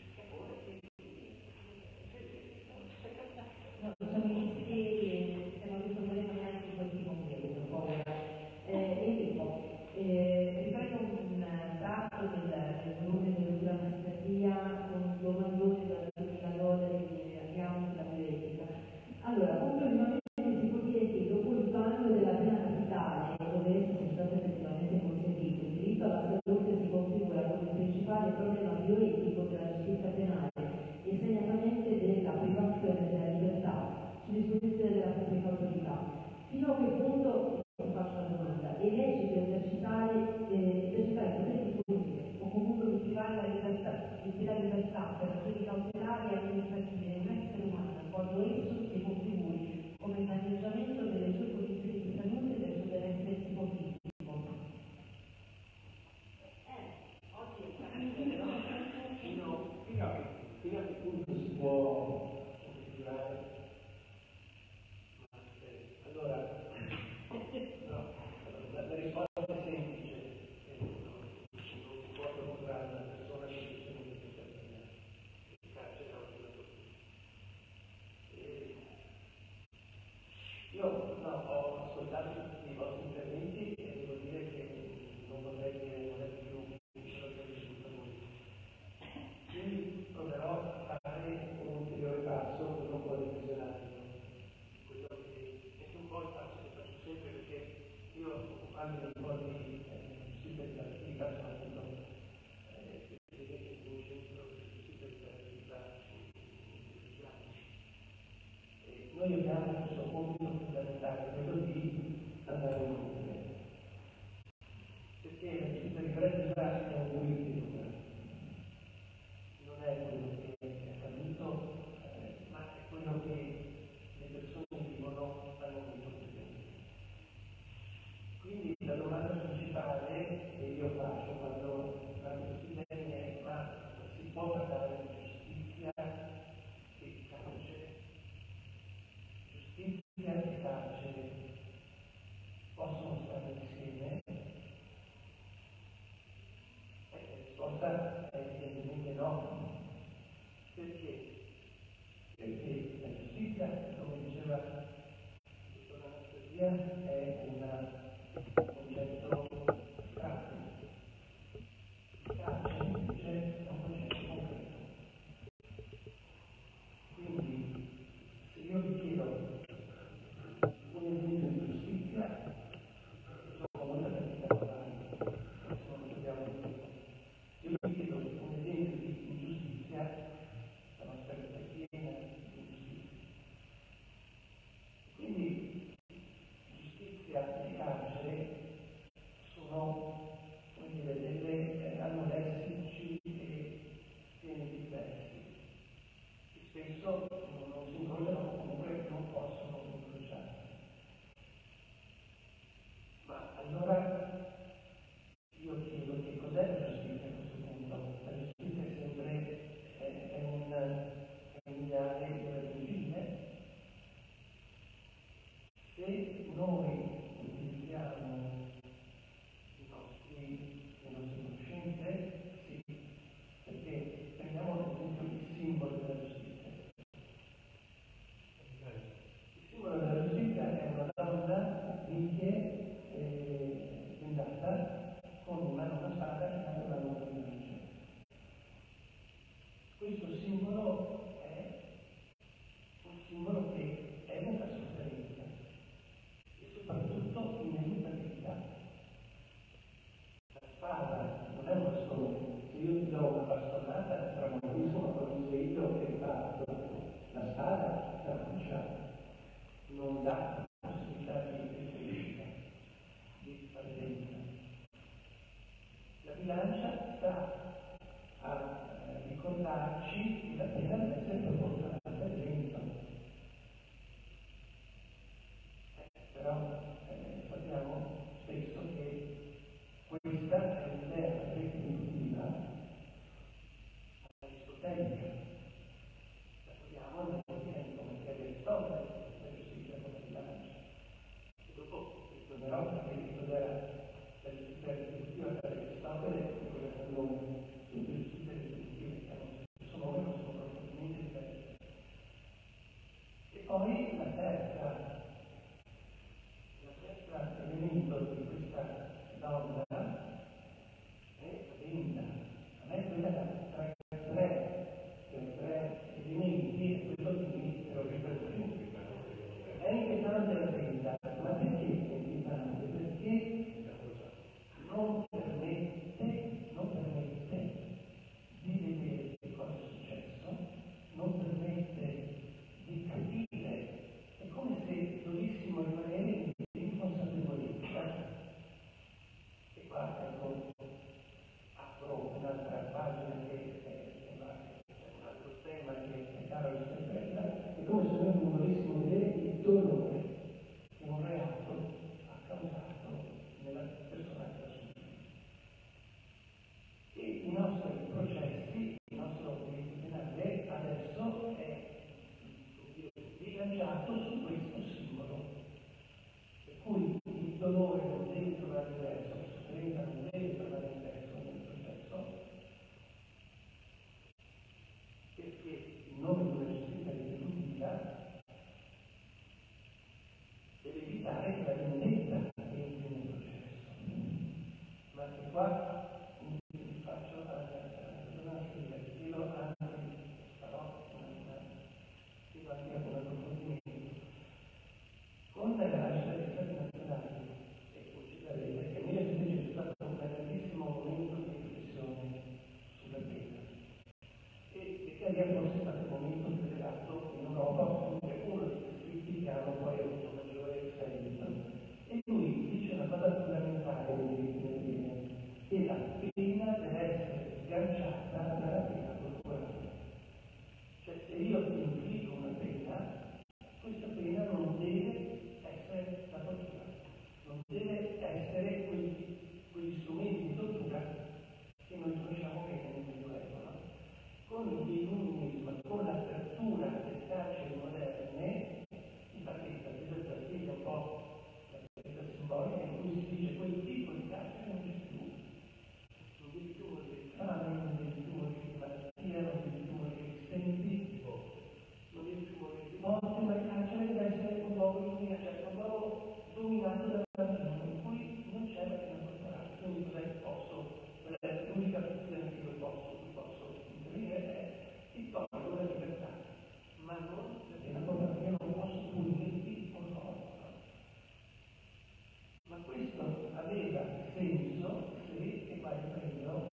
No, siamo inizi e stiamo risolvendo anche questi completi, Enrico, riprendo un tratto del volume della psichiatria con un domandone dalla $2000 che abbiamo sulla bioetica. Allora, conclusivamente si può dire che dopo il bando della pena capitale, dove esse sono state effettivamente consentite, il diritto alla salute si configura come il principale problema bioetico della giustizia penale e segnatamente della privazione della libertà su disposizione della pubblica autorità. Fino a che punto, ti faccio una domanda, è lecito esercitare poteri politiche o comunque motivare la libertà per ragioni cautelari e amministrative di un essere umano quando esso si configuri come il danneggiamento delle sue condizioni di salute e del suo benessere psicofisico? Oggi è fino a che punto si può configurare? Allora, no, la risposta è semplice, non si può procurare una persona che si sono determinate. Il carcere è una io ho ascoltato tutti i vostri interventi e devo dire che non vorrei dire non è più quello che ho vissuto voi. Quindi proverò a fare un ulteriore passo con un po' di visionario. Quello che è un po' il passo che faccio sempre perché io occupandomi un po' di superlatività sono appunto presidente di un centro di superlatività sui bianchi. Noi abbiamo questo compito fondamentale, quello di andare giustizia è un concetto pratico. Il carcere invece è un concetto concreto. Quindi, se io vi chiedo un esempio di giustizia, sono molto fatica a fare, non dobbiamo dire. Se io vi chiedo un esempio di ingiustizia, la nostra vita è piena di ingiustizia. Quindi, giustizia e carcere sono, come dire, hanno lessici e temi diversi, che spesso non si incrociano o comunque non possono incrociarsi. Ma allora io chiedo che cos'è la giustizia a questo punto? La giustizia è sempre è un ideale irraggiungibile. Se noi utilizziamo le nostre conoscenze, sì, perché prendiamo ad esempio il simbolo della giustizia. Il simbolo della giustizia è una donna ricche, bendata, con in mano una spada e in mano una luna bilancia. Questo simbolo è un simbolo che evoca sofferenza e soprattutto ineluttabilità. La spada non è un bastone. Se io ti do una bastonata, tra moltissimo con il io che parto. La spada trapuccia, non dà possibilità di crescita, di partenza. La bilancia sta a ricordarci che la pena deve essere proporzionata al vento. Però sappiamo spesso che questa è un'idea retributiva aristotelica. La troviamo nel movimento che Aristotele, la giustizia come bilancia. E dopo ritornerò perché l'idea la giustizia retributiva per Aristotele è quella che noi su giustizia retributiva che hanno lo stesso nome ma sono profondamente diverse. E poi la terza elemento di questa donna è la venda. A me quella tra i tre elementi è quello che mi è inquietante la venda. Ma perché è inquietante? Perché non permette di vedere che cosa è successo, non permette di capire. È come se dovessimo rimanere in consapevolezza. E qua ecco, apro un'altra pagina che è un altro tema che è caro alla sorpresa. È come se noi non volessimo vedere il dolore che un reato ha causato nella persona che l'ha subito. E i nostri processi, il nostro diritto penale adesso è bilanciato su questo simbolo, per cui il dolore non deve trovare ingresso, la sofferenza non deve trovare ingresso nel processo, perché in nome di una giustizia retributiva deve evitare che la vendetta entri nel processo. Ma anche qua vi faccio una chiedo anche un approfondimento. Con la nascita dei stati nazionali, e considerate che nel 1900 c'è stato un grandissimo momento di riflessione sulla pena. E l'Italia forse è stato il momento più elevato in Europa, comunque uno dei scritti che hanno poi avuto maggiore seguito. E determinato dalla ragione, in cui non c'è la pena corporale. Quindi cos'è che posso? L'unica funzione che posso intervenire è il tolgo la libertà, ma non la pena corporale. Io non posso punirti con forza. Ma questo aveva senso se, e poi prendo,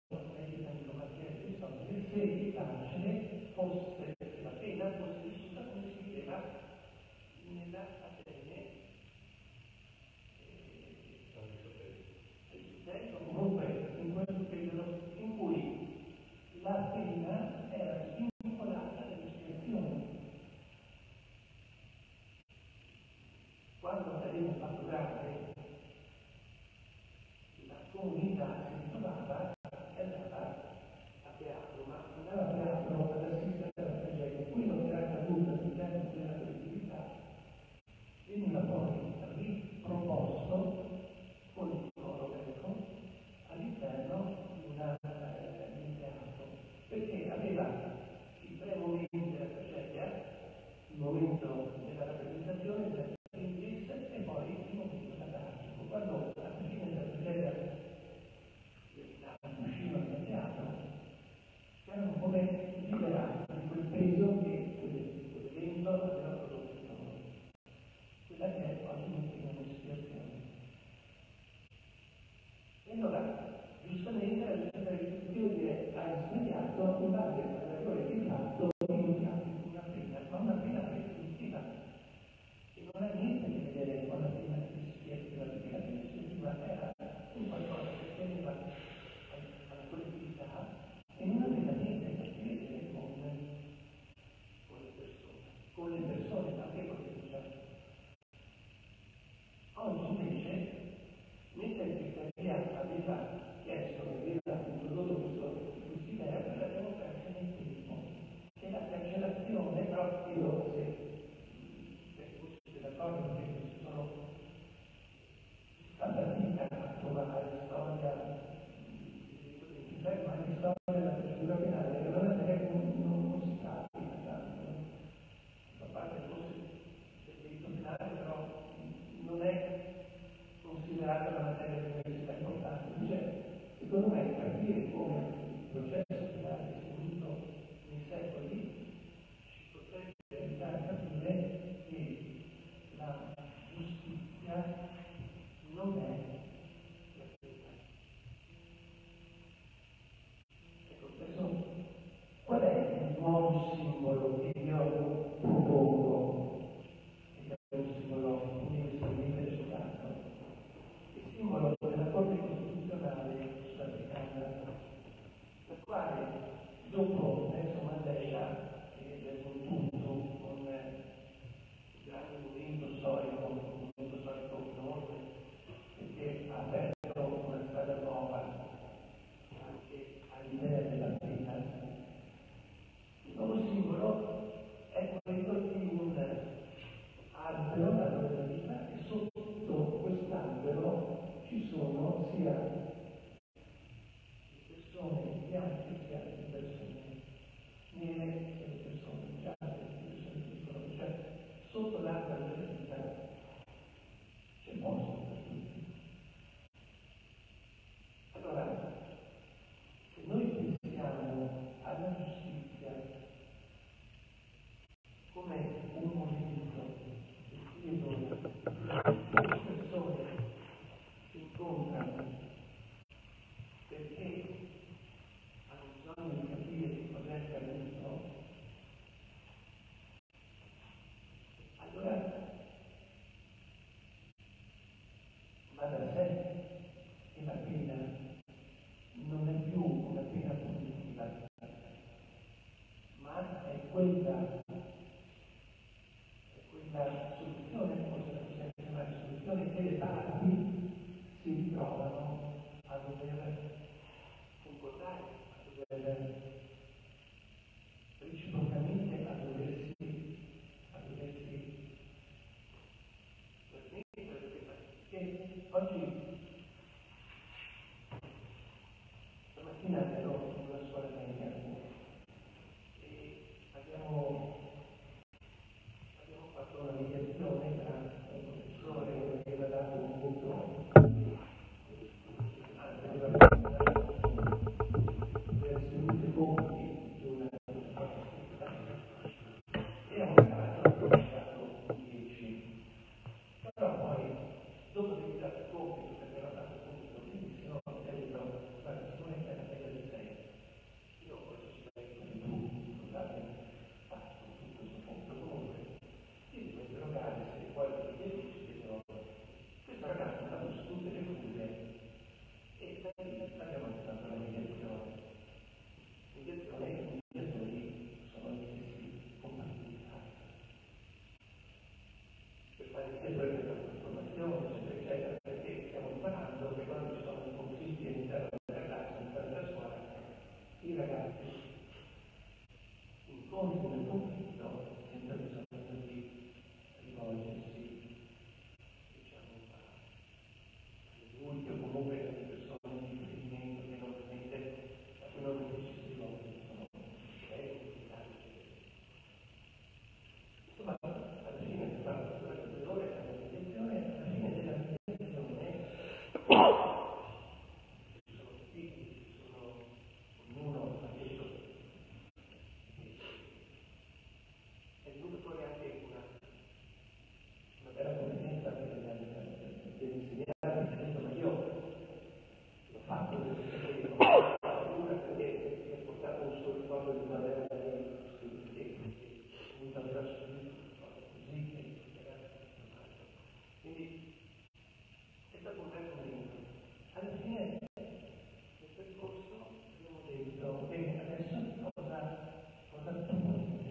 se il carcere fosse, la pena fosse vissuta come si diceva nella Atene, comunque in quel periodo in cui la pena era vincolata all'espiazione. Quando accadeva un fatto grave, la comunità si ritrovava e andava a teatro, ma andava a teatro ad assistere alla tragedia. Qui non era accaduta all'interno della collettività, veniva poi riproposto con il coro greco all'interno di un teatro, perché aveva i tre momenti della tragedia, il momento della rappresentazione, della crisi e poi il momento catartico. Quando alla fine della tragedia uscivano dal teatro, erano come liberati di quel peso che quell'evento aveva prodotto in loro. Quella che è oggi una situazione. E allora, giustamente, la giustizia restituzione ha sbagliato in base all'errore che ha fatto una pena, ma una pena restitutiva. E non ha niente a che vedere con la pena restitutiva, perché la pena restitutiva era un qualcosa che teneva alla collettività e non aveva niente a che vedere con le persone, anche con le persone. Oggi invece, mentre Cristiania aveva chiesto, aveva introdotto quest'idea, noi l'abbiamo persa nel tempo, che la cancellazione, proprio se foste d'accordo che ci sono tanta fatica a trovare la storia, ma la storia della procedura penale, che non è che non si pratica tanto. A parte forse del diritto penale, però non è considerata una materia di università importante. Cioè, secondo me, capire come il processo penale è evoluto nei secoli ci potrebbe aiutare a capire che la giustizia non è la pena. Ecco, adesso, qual è il nuovo simbolo che io propongo? Che è un simbolo universalmente accettato. Il simbolo della Corte Costituzionale sudafricana, la quale dopo Nelson Mandela, che è un punto con il grande movimento storico enorme, perché ha aperto una strada nuova anche all'idea della pena. Il nuovo simbolo è quello di un albero, l'albero della vita, e sotto quest'albero ci sono sia le persone bianche sia le persone nere sia le persone gialle, le persone piccole. Cioè, sotto l'albero della vita c'è posto per tutti. Allora, se noi pensiamo alla giustizia come un movimento dove le persone si incontrano perché hanno bisogno di capire che cos'è accaduto, allora va da sé che la pena non è più una pena punitiva, ma è quella soluzione, forse la possiamo chiamare soluzione, che le parti si ritrovano a dover concordare, a dover reciprocamente a doversi permettere, perché oggi stamattina ero in una scuola media e abbiamo fatto una mediazione tra un professore che aveva dato ci sono figli, ci sono ognuno ha detto è venuto fuori anche una bella competenza per insegnare, ma io l'ho fatto perché una perché mi ha portato un suo ricordo di una vera che comunque aveva subito così che quindi è stato un bel momento. Alla fine del percorso abbiamo detto bene, adesso cosa tu vuoi dire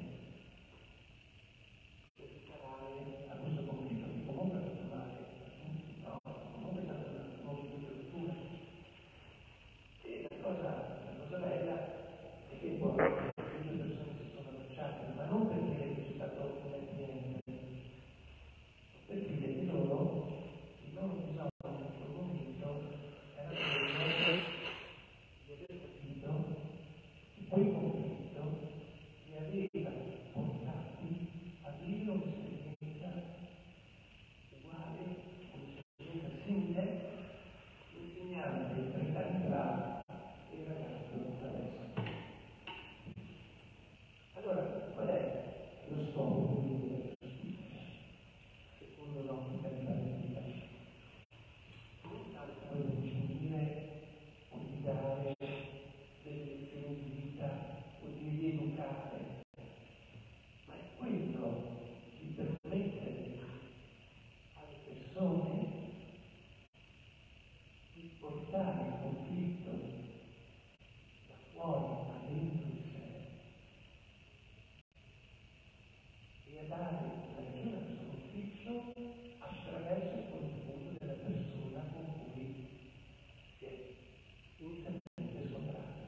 per scarare a questo conflitto che comunque è stato male no, comunque è stata una nuova cultura e la cosa bella è che poi le persone si sono abbracciate ma non perché c'è stato un niente perché di loro il loro bisogno in quel momento era quello di aver capito che quel conflitto li aveva portati a vivere un'esperienza uguale, un'esperienza simile, l'insegnante 30 anni fa e il ragazzo adesso. Allora, qual è lo scopo quindi della giustizia? Secondo l'ottica di Palestina, quello di unire o di dare delle lezioni di vita o di rieducare, ma è quello di permettere alle persone di portare il conflitto da fuori a dentro di sé e a dare una ragione a questo conflitto attraverso il contributo della persona con cui si è inizialmente scontrata.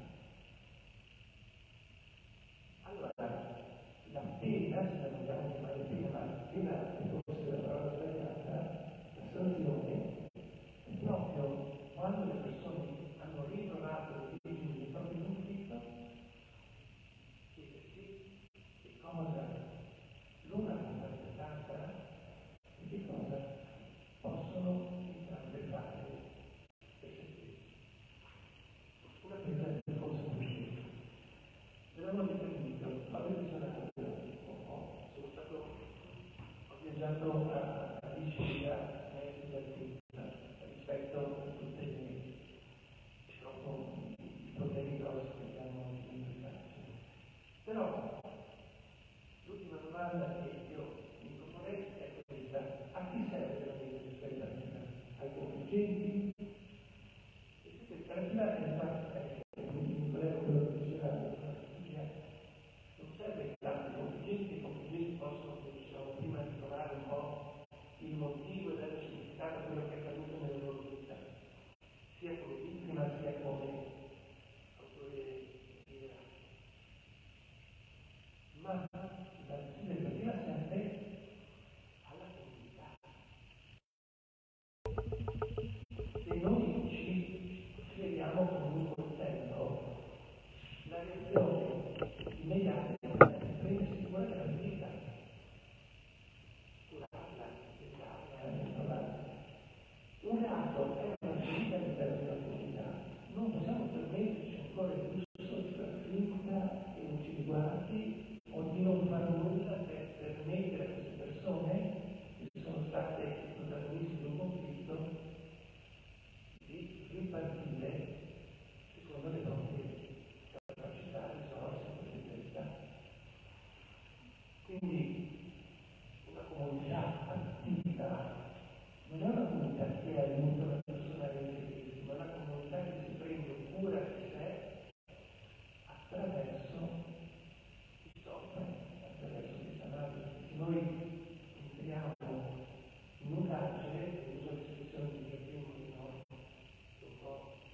Allora, la pena, se la vogliamo chiamare pena, ma la pena è forse la parola sbagliata, la sanzione è proprio quando le persone hanno ritrovato l'origine del proprio conflitto, chiedersi che cosa l'una ha interpretata e che cosa possono entrambe fare per se stessi. Una presa di consapevolezza. Nell'anno di permito, avevo visionato ho viaggiato a Sicilia rispetto a tutte le purtroppo i problemi grossi che abbiamo in carcere. Però l'ultima domanda che io mi proporrei è questa: a chi serve veramente l'esperienza? Ai contingenti? L'esperienza in realtà quello che diceva non serve che altri contingenti, i contingenti possono, come dicevamo prima, ritrovare un po' il motivo e dare significato a quello che è accaduto nella loro vita, sia come vittima sia come autore di reato. Ma la legislativa serve alla comunità. Se noi ci schieriamo con un coltello, la reazione immediata è prendersi cura della vita, curarla, trovare. Un reato è una scelta all'interno della comunità. Non possiamo permetterci ancora il lusso di far finta e non ci riguardi o di non fare nulla per permettere a queste persone che sono state protagonisti di un conflitto di ripartire secondo le proprie capacità, risorse, potenzialità. Quindi una comunità attiva non è una comunità che aiuta una persona a rendersi, ma è una comunità che si prende cura di sé attraverso chi soffre, attraverso chi sta male. Se noi entriamo in un carcere, uso l'espressione di Giardino, no? Un po'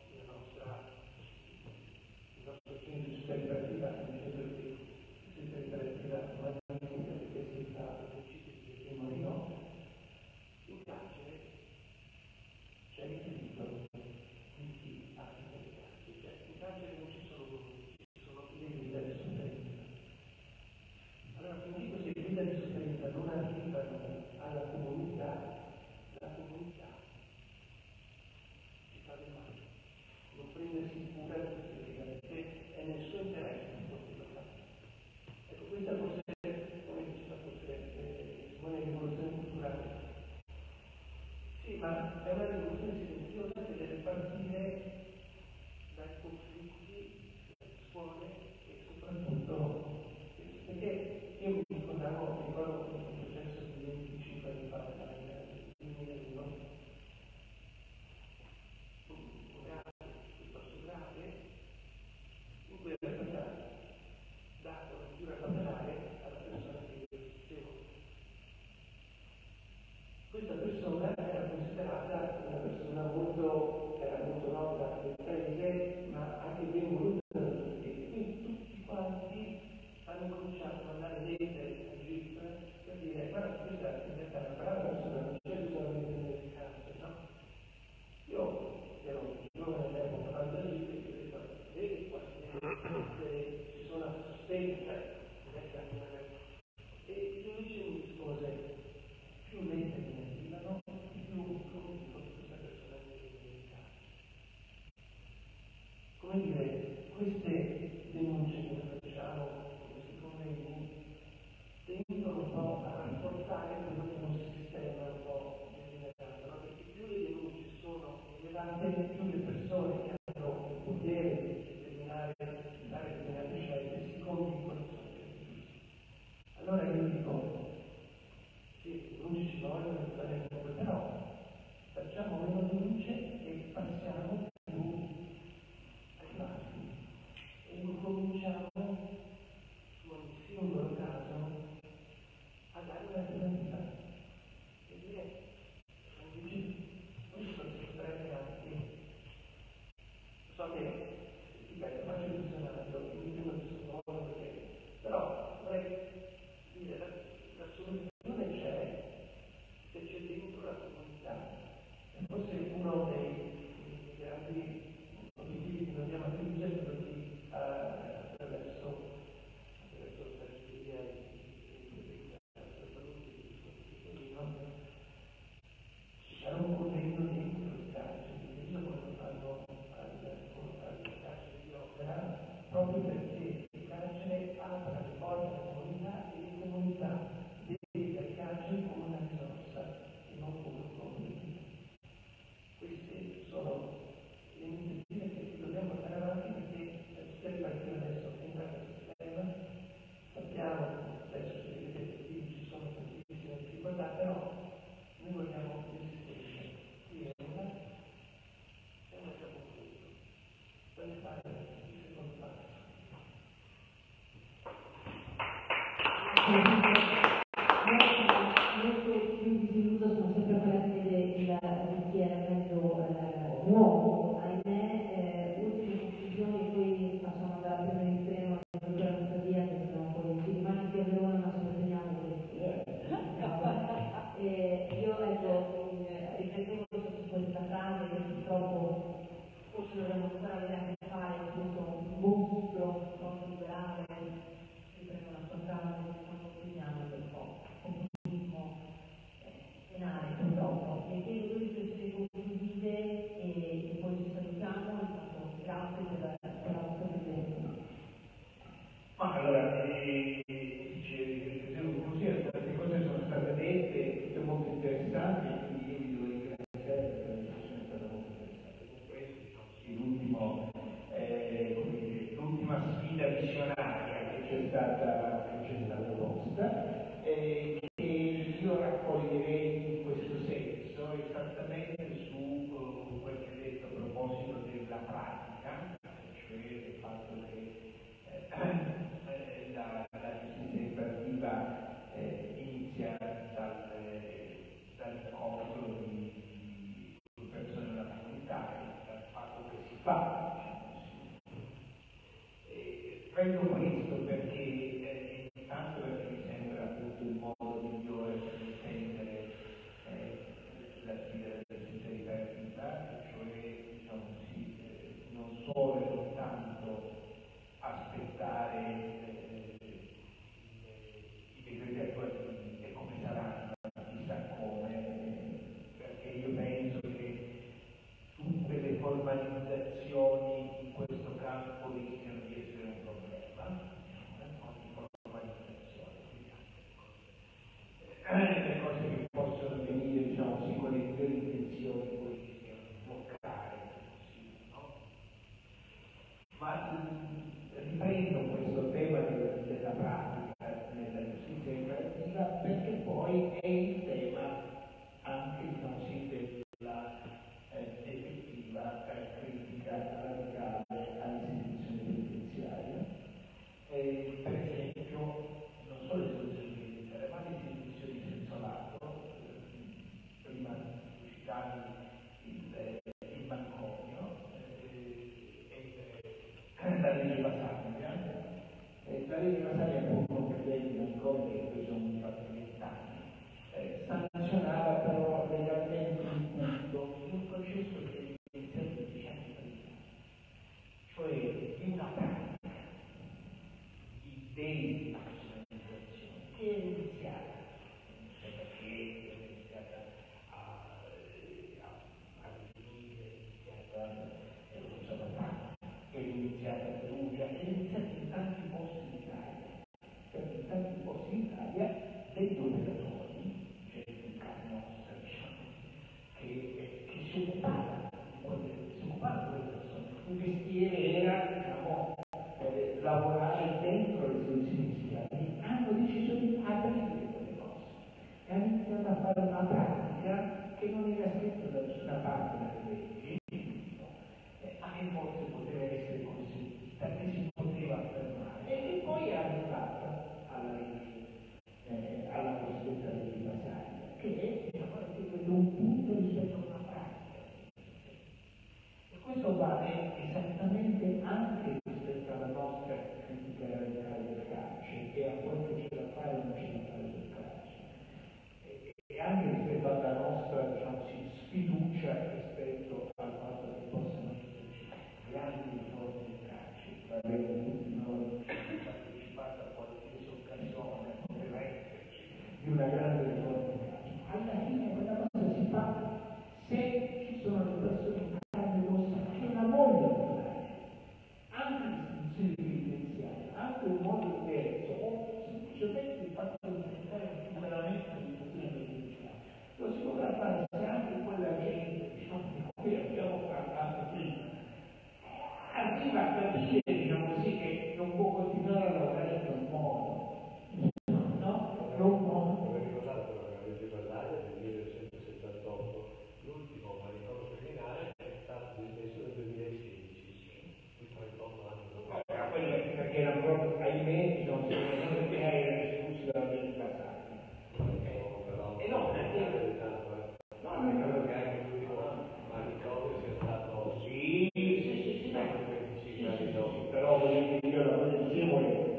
si cura praticamente è nel suo interesse di poterlo fare. Ecco, questa forse è, come diceva forse Simone, rivoluzione culturale. Sì, ma è una rivoluzione silenziosa che deve partire dai conflitti, dalle scuole e soprattutto perché io mi ricordo un processo di 25 anni fa nel 2001, un reato piuttosto grave, in cui era stata data una misura cautelare alla persona che io assistevo. Questa persona era considerata una persona era molto nota nel paese, ma anche ben voluta da tutti. Quindi tutti quanti hanno cominciato a mandare lettere al GIP per dire: guarda, questa è una brava persona, non c'è bisogno di prendere il carcere, no? Io ero giovane all'epoca, vado al GIP e ho detto: vedi quante ci sono a sostegno, e il giudice mi rispose: più lettere ne arrivano, più comunque questa persona deve dedicare. Come dire, queste denunce che noi facciamo, questi convegni, tendono un po' a rafforzare quello che è un sistema un po' degenerato, no? Perché più le denunce sono elevate, più le persone che hanno il potere di determinare, di fare determinate scelte, si convincono che sono quelle giuste. Allora io dico, sì, denunce ci vogliono, però facciamo meno denunce e passiamo più ai fatti e incominciamo su ogni singolo caso a dare una finalità e dire: questo si potrebbe anche, so che faccio il dizionario, mi dico di sottofondo perché, però vorrei dire la soluzione c'è se c'è dentro la comunità. E forse uno dei grandi obiettivi che dobbiamo attingere è quello di attraverso la teoria e la salute di ci sarà un convegno dentro il carcere, quindi io quando fanno al carcere di opera, proprio perché il carcere apre le porte alla comunità e le comunità dedica il carcere come una risorsa e non come un convegno. Queste sono le iniziative che dobbiamo portare avanti perché per partire adesso entrare nel sistema, sappiamo adesso che vedete che ci sono tantissime difficoltà, però noi vogliamo resistere. Qui è una già concluso. Voglio fare il secondo passo. Molto più disillusa sono sempre quella che vede il chi era meglio nuovo, ahimè, ultime conclusioni, poi facciamo andare prima in treno la nostra via, che sono poi si rimane qui a Verona, ma ci prendiamo io ecco, riflettevo su questa frase che purtroppo forse dovremmo ancora avere a che fare con un mostro non liberale, riprendo la sua frase, quando vediamo del po' comunismo penale purtroppo. E chiedo due riflessioni conclusive e poi ci salutiamo, intanto grazie per la vostra presenza. Ma allora, riflessione conclusiva, tante cose sono state dette, tutte molto interessanti, quindi io vi devo ringraziare perché la discussione è stata molto interessante. Con questo, sì, l'ultima sfida missionaria che c'è stata posta, che io raccoglierei in questo senso, esattamente su quel che ha detto a proposito della pratica, cioè del fatto che la giustizia imperativa inizia dall'incontro di persone della comunità e dal fatto che si fa. Prendo questo perché intanto perché mi sembra appunto il modo migliore per intendere la sfida della giustizia imperativa, cioè diciamo così, non solo e non tanto aspettare i decreti attuativi e come saranno, chissà come, perché io penso che tutte le formalizzazioni il manicomio, la legge Basaglia. La legge Basaglia, appunto, non prevede il manicomio perché sono un fatto di 20 anni, sanzionava però legalmente il punto di un processo che è iniziato 10 anni prima, cioè di una pratica di deistituzionalizzazione che è iniziata, perché è iniziata a venire, è iniziata a Perugia, è iniziata in tanti posti d'Italia, perché in tanti posti d'Italia degli operatori, gente in carne e ossa, diciamo, che si occupava di quelle persone. Il mestiere era, diciamo, lavorare dentro le soluzioni industriali, hanno deciso di aprire quelle cose e hanno iniziato a fare una pratica che non era scritta da nessuna parte delle leggi, ma che forse poteva essere consentita, che si poteva affermare, e poi è arrivata alla legge, alla cosiddetta legge Basaglia, che è, diciamo, un punto rispetto a una pratica. E questo vale esattamente anche rispetto alla nostra critica radicale del carcere, e a quello che c'è da fare o non c'è da fare del carcere, e anche rispetto alla nostra, diciamo, sfiducia rispetto al fatto che possano esserci grandi riforme del carcere. Avremo tutti noi partecipato a qualsiasi occasione, poteva esserci, di una grande riforma del carcere. Alla fine quella cosa si fa se ci sono le persone in carne e ossa che la vogliono fare, anche l'istituzione penitenziaria, anche un modo diverso, o semplicemente il fatto di diventare un veramente l'istituzione penitenziaria. Lo si potrà fare se anche quella gente, diciamo, di cui abbiamo parlato prima, arriva a capire, diciamo così, che non può continuare a lavorare in quel modo, no? Non può. Come ricordato la legge Basaglia del 1978, l'ultimo manicomio criminale è stato dismesso nel 2016, 38 anni dopo. Perché era proprio, ahimè, diciamo, perché era escluso dalla legge Basaglia. E no, perché no, non credo che anche l'ultimo manicomio sia stato però voglio dire, io la cosa che dicevo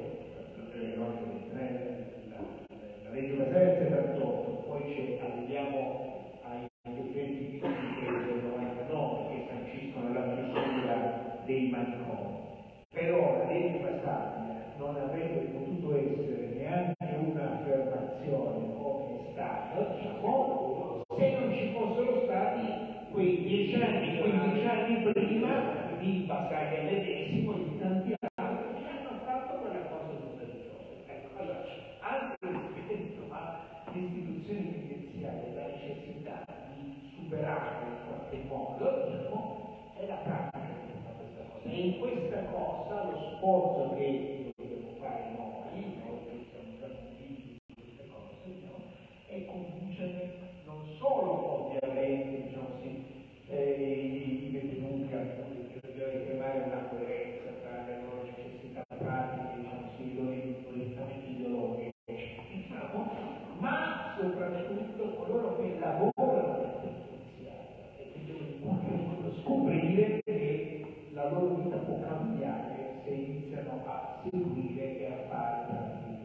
la legge Basaglia è 78, poi arriviamo ai decreti del 99 che sanciscono la chiusura dei manicomi. Però la legge Basaglia non avrebbe potuto essere neanche un'affermazione come è stata, diciamo, se non ci fossero stati quei 10 anni, 15 anni prima di Basaglia medesimo e di tanti altri che hanno fatto quella cosa superiosa. Ecco, allora, anche rispetto all'istituzione penitenziaria, la necessità di superare in qualche modo, diciamo, è la pratica che fa questa cosa. E in questa cosa lo sforzo che dobbiamo fare noi che siamo già convinti di queste cose, no? È convincere non solo ovviamente, diciamo così, i detenuti per richiamare una coerenza tra le loro necessità pratiche, diciamo così, i loro orientamenti ideologici, diciamo, ma soprattutto coloro che lavorano nella penitenziaria e che devono in qualche modo scoprire che la loro vita può cambiare se iniziano a seguire e a fare pratiche.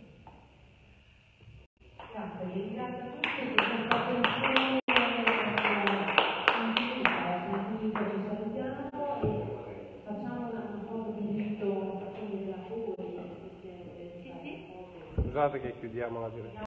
Grazie, vi ringrazio tutti per questa attenzione. Scusate che chiudiamo la diretta.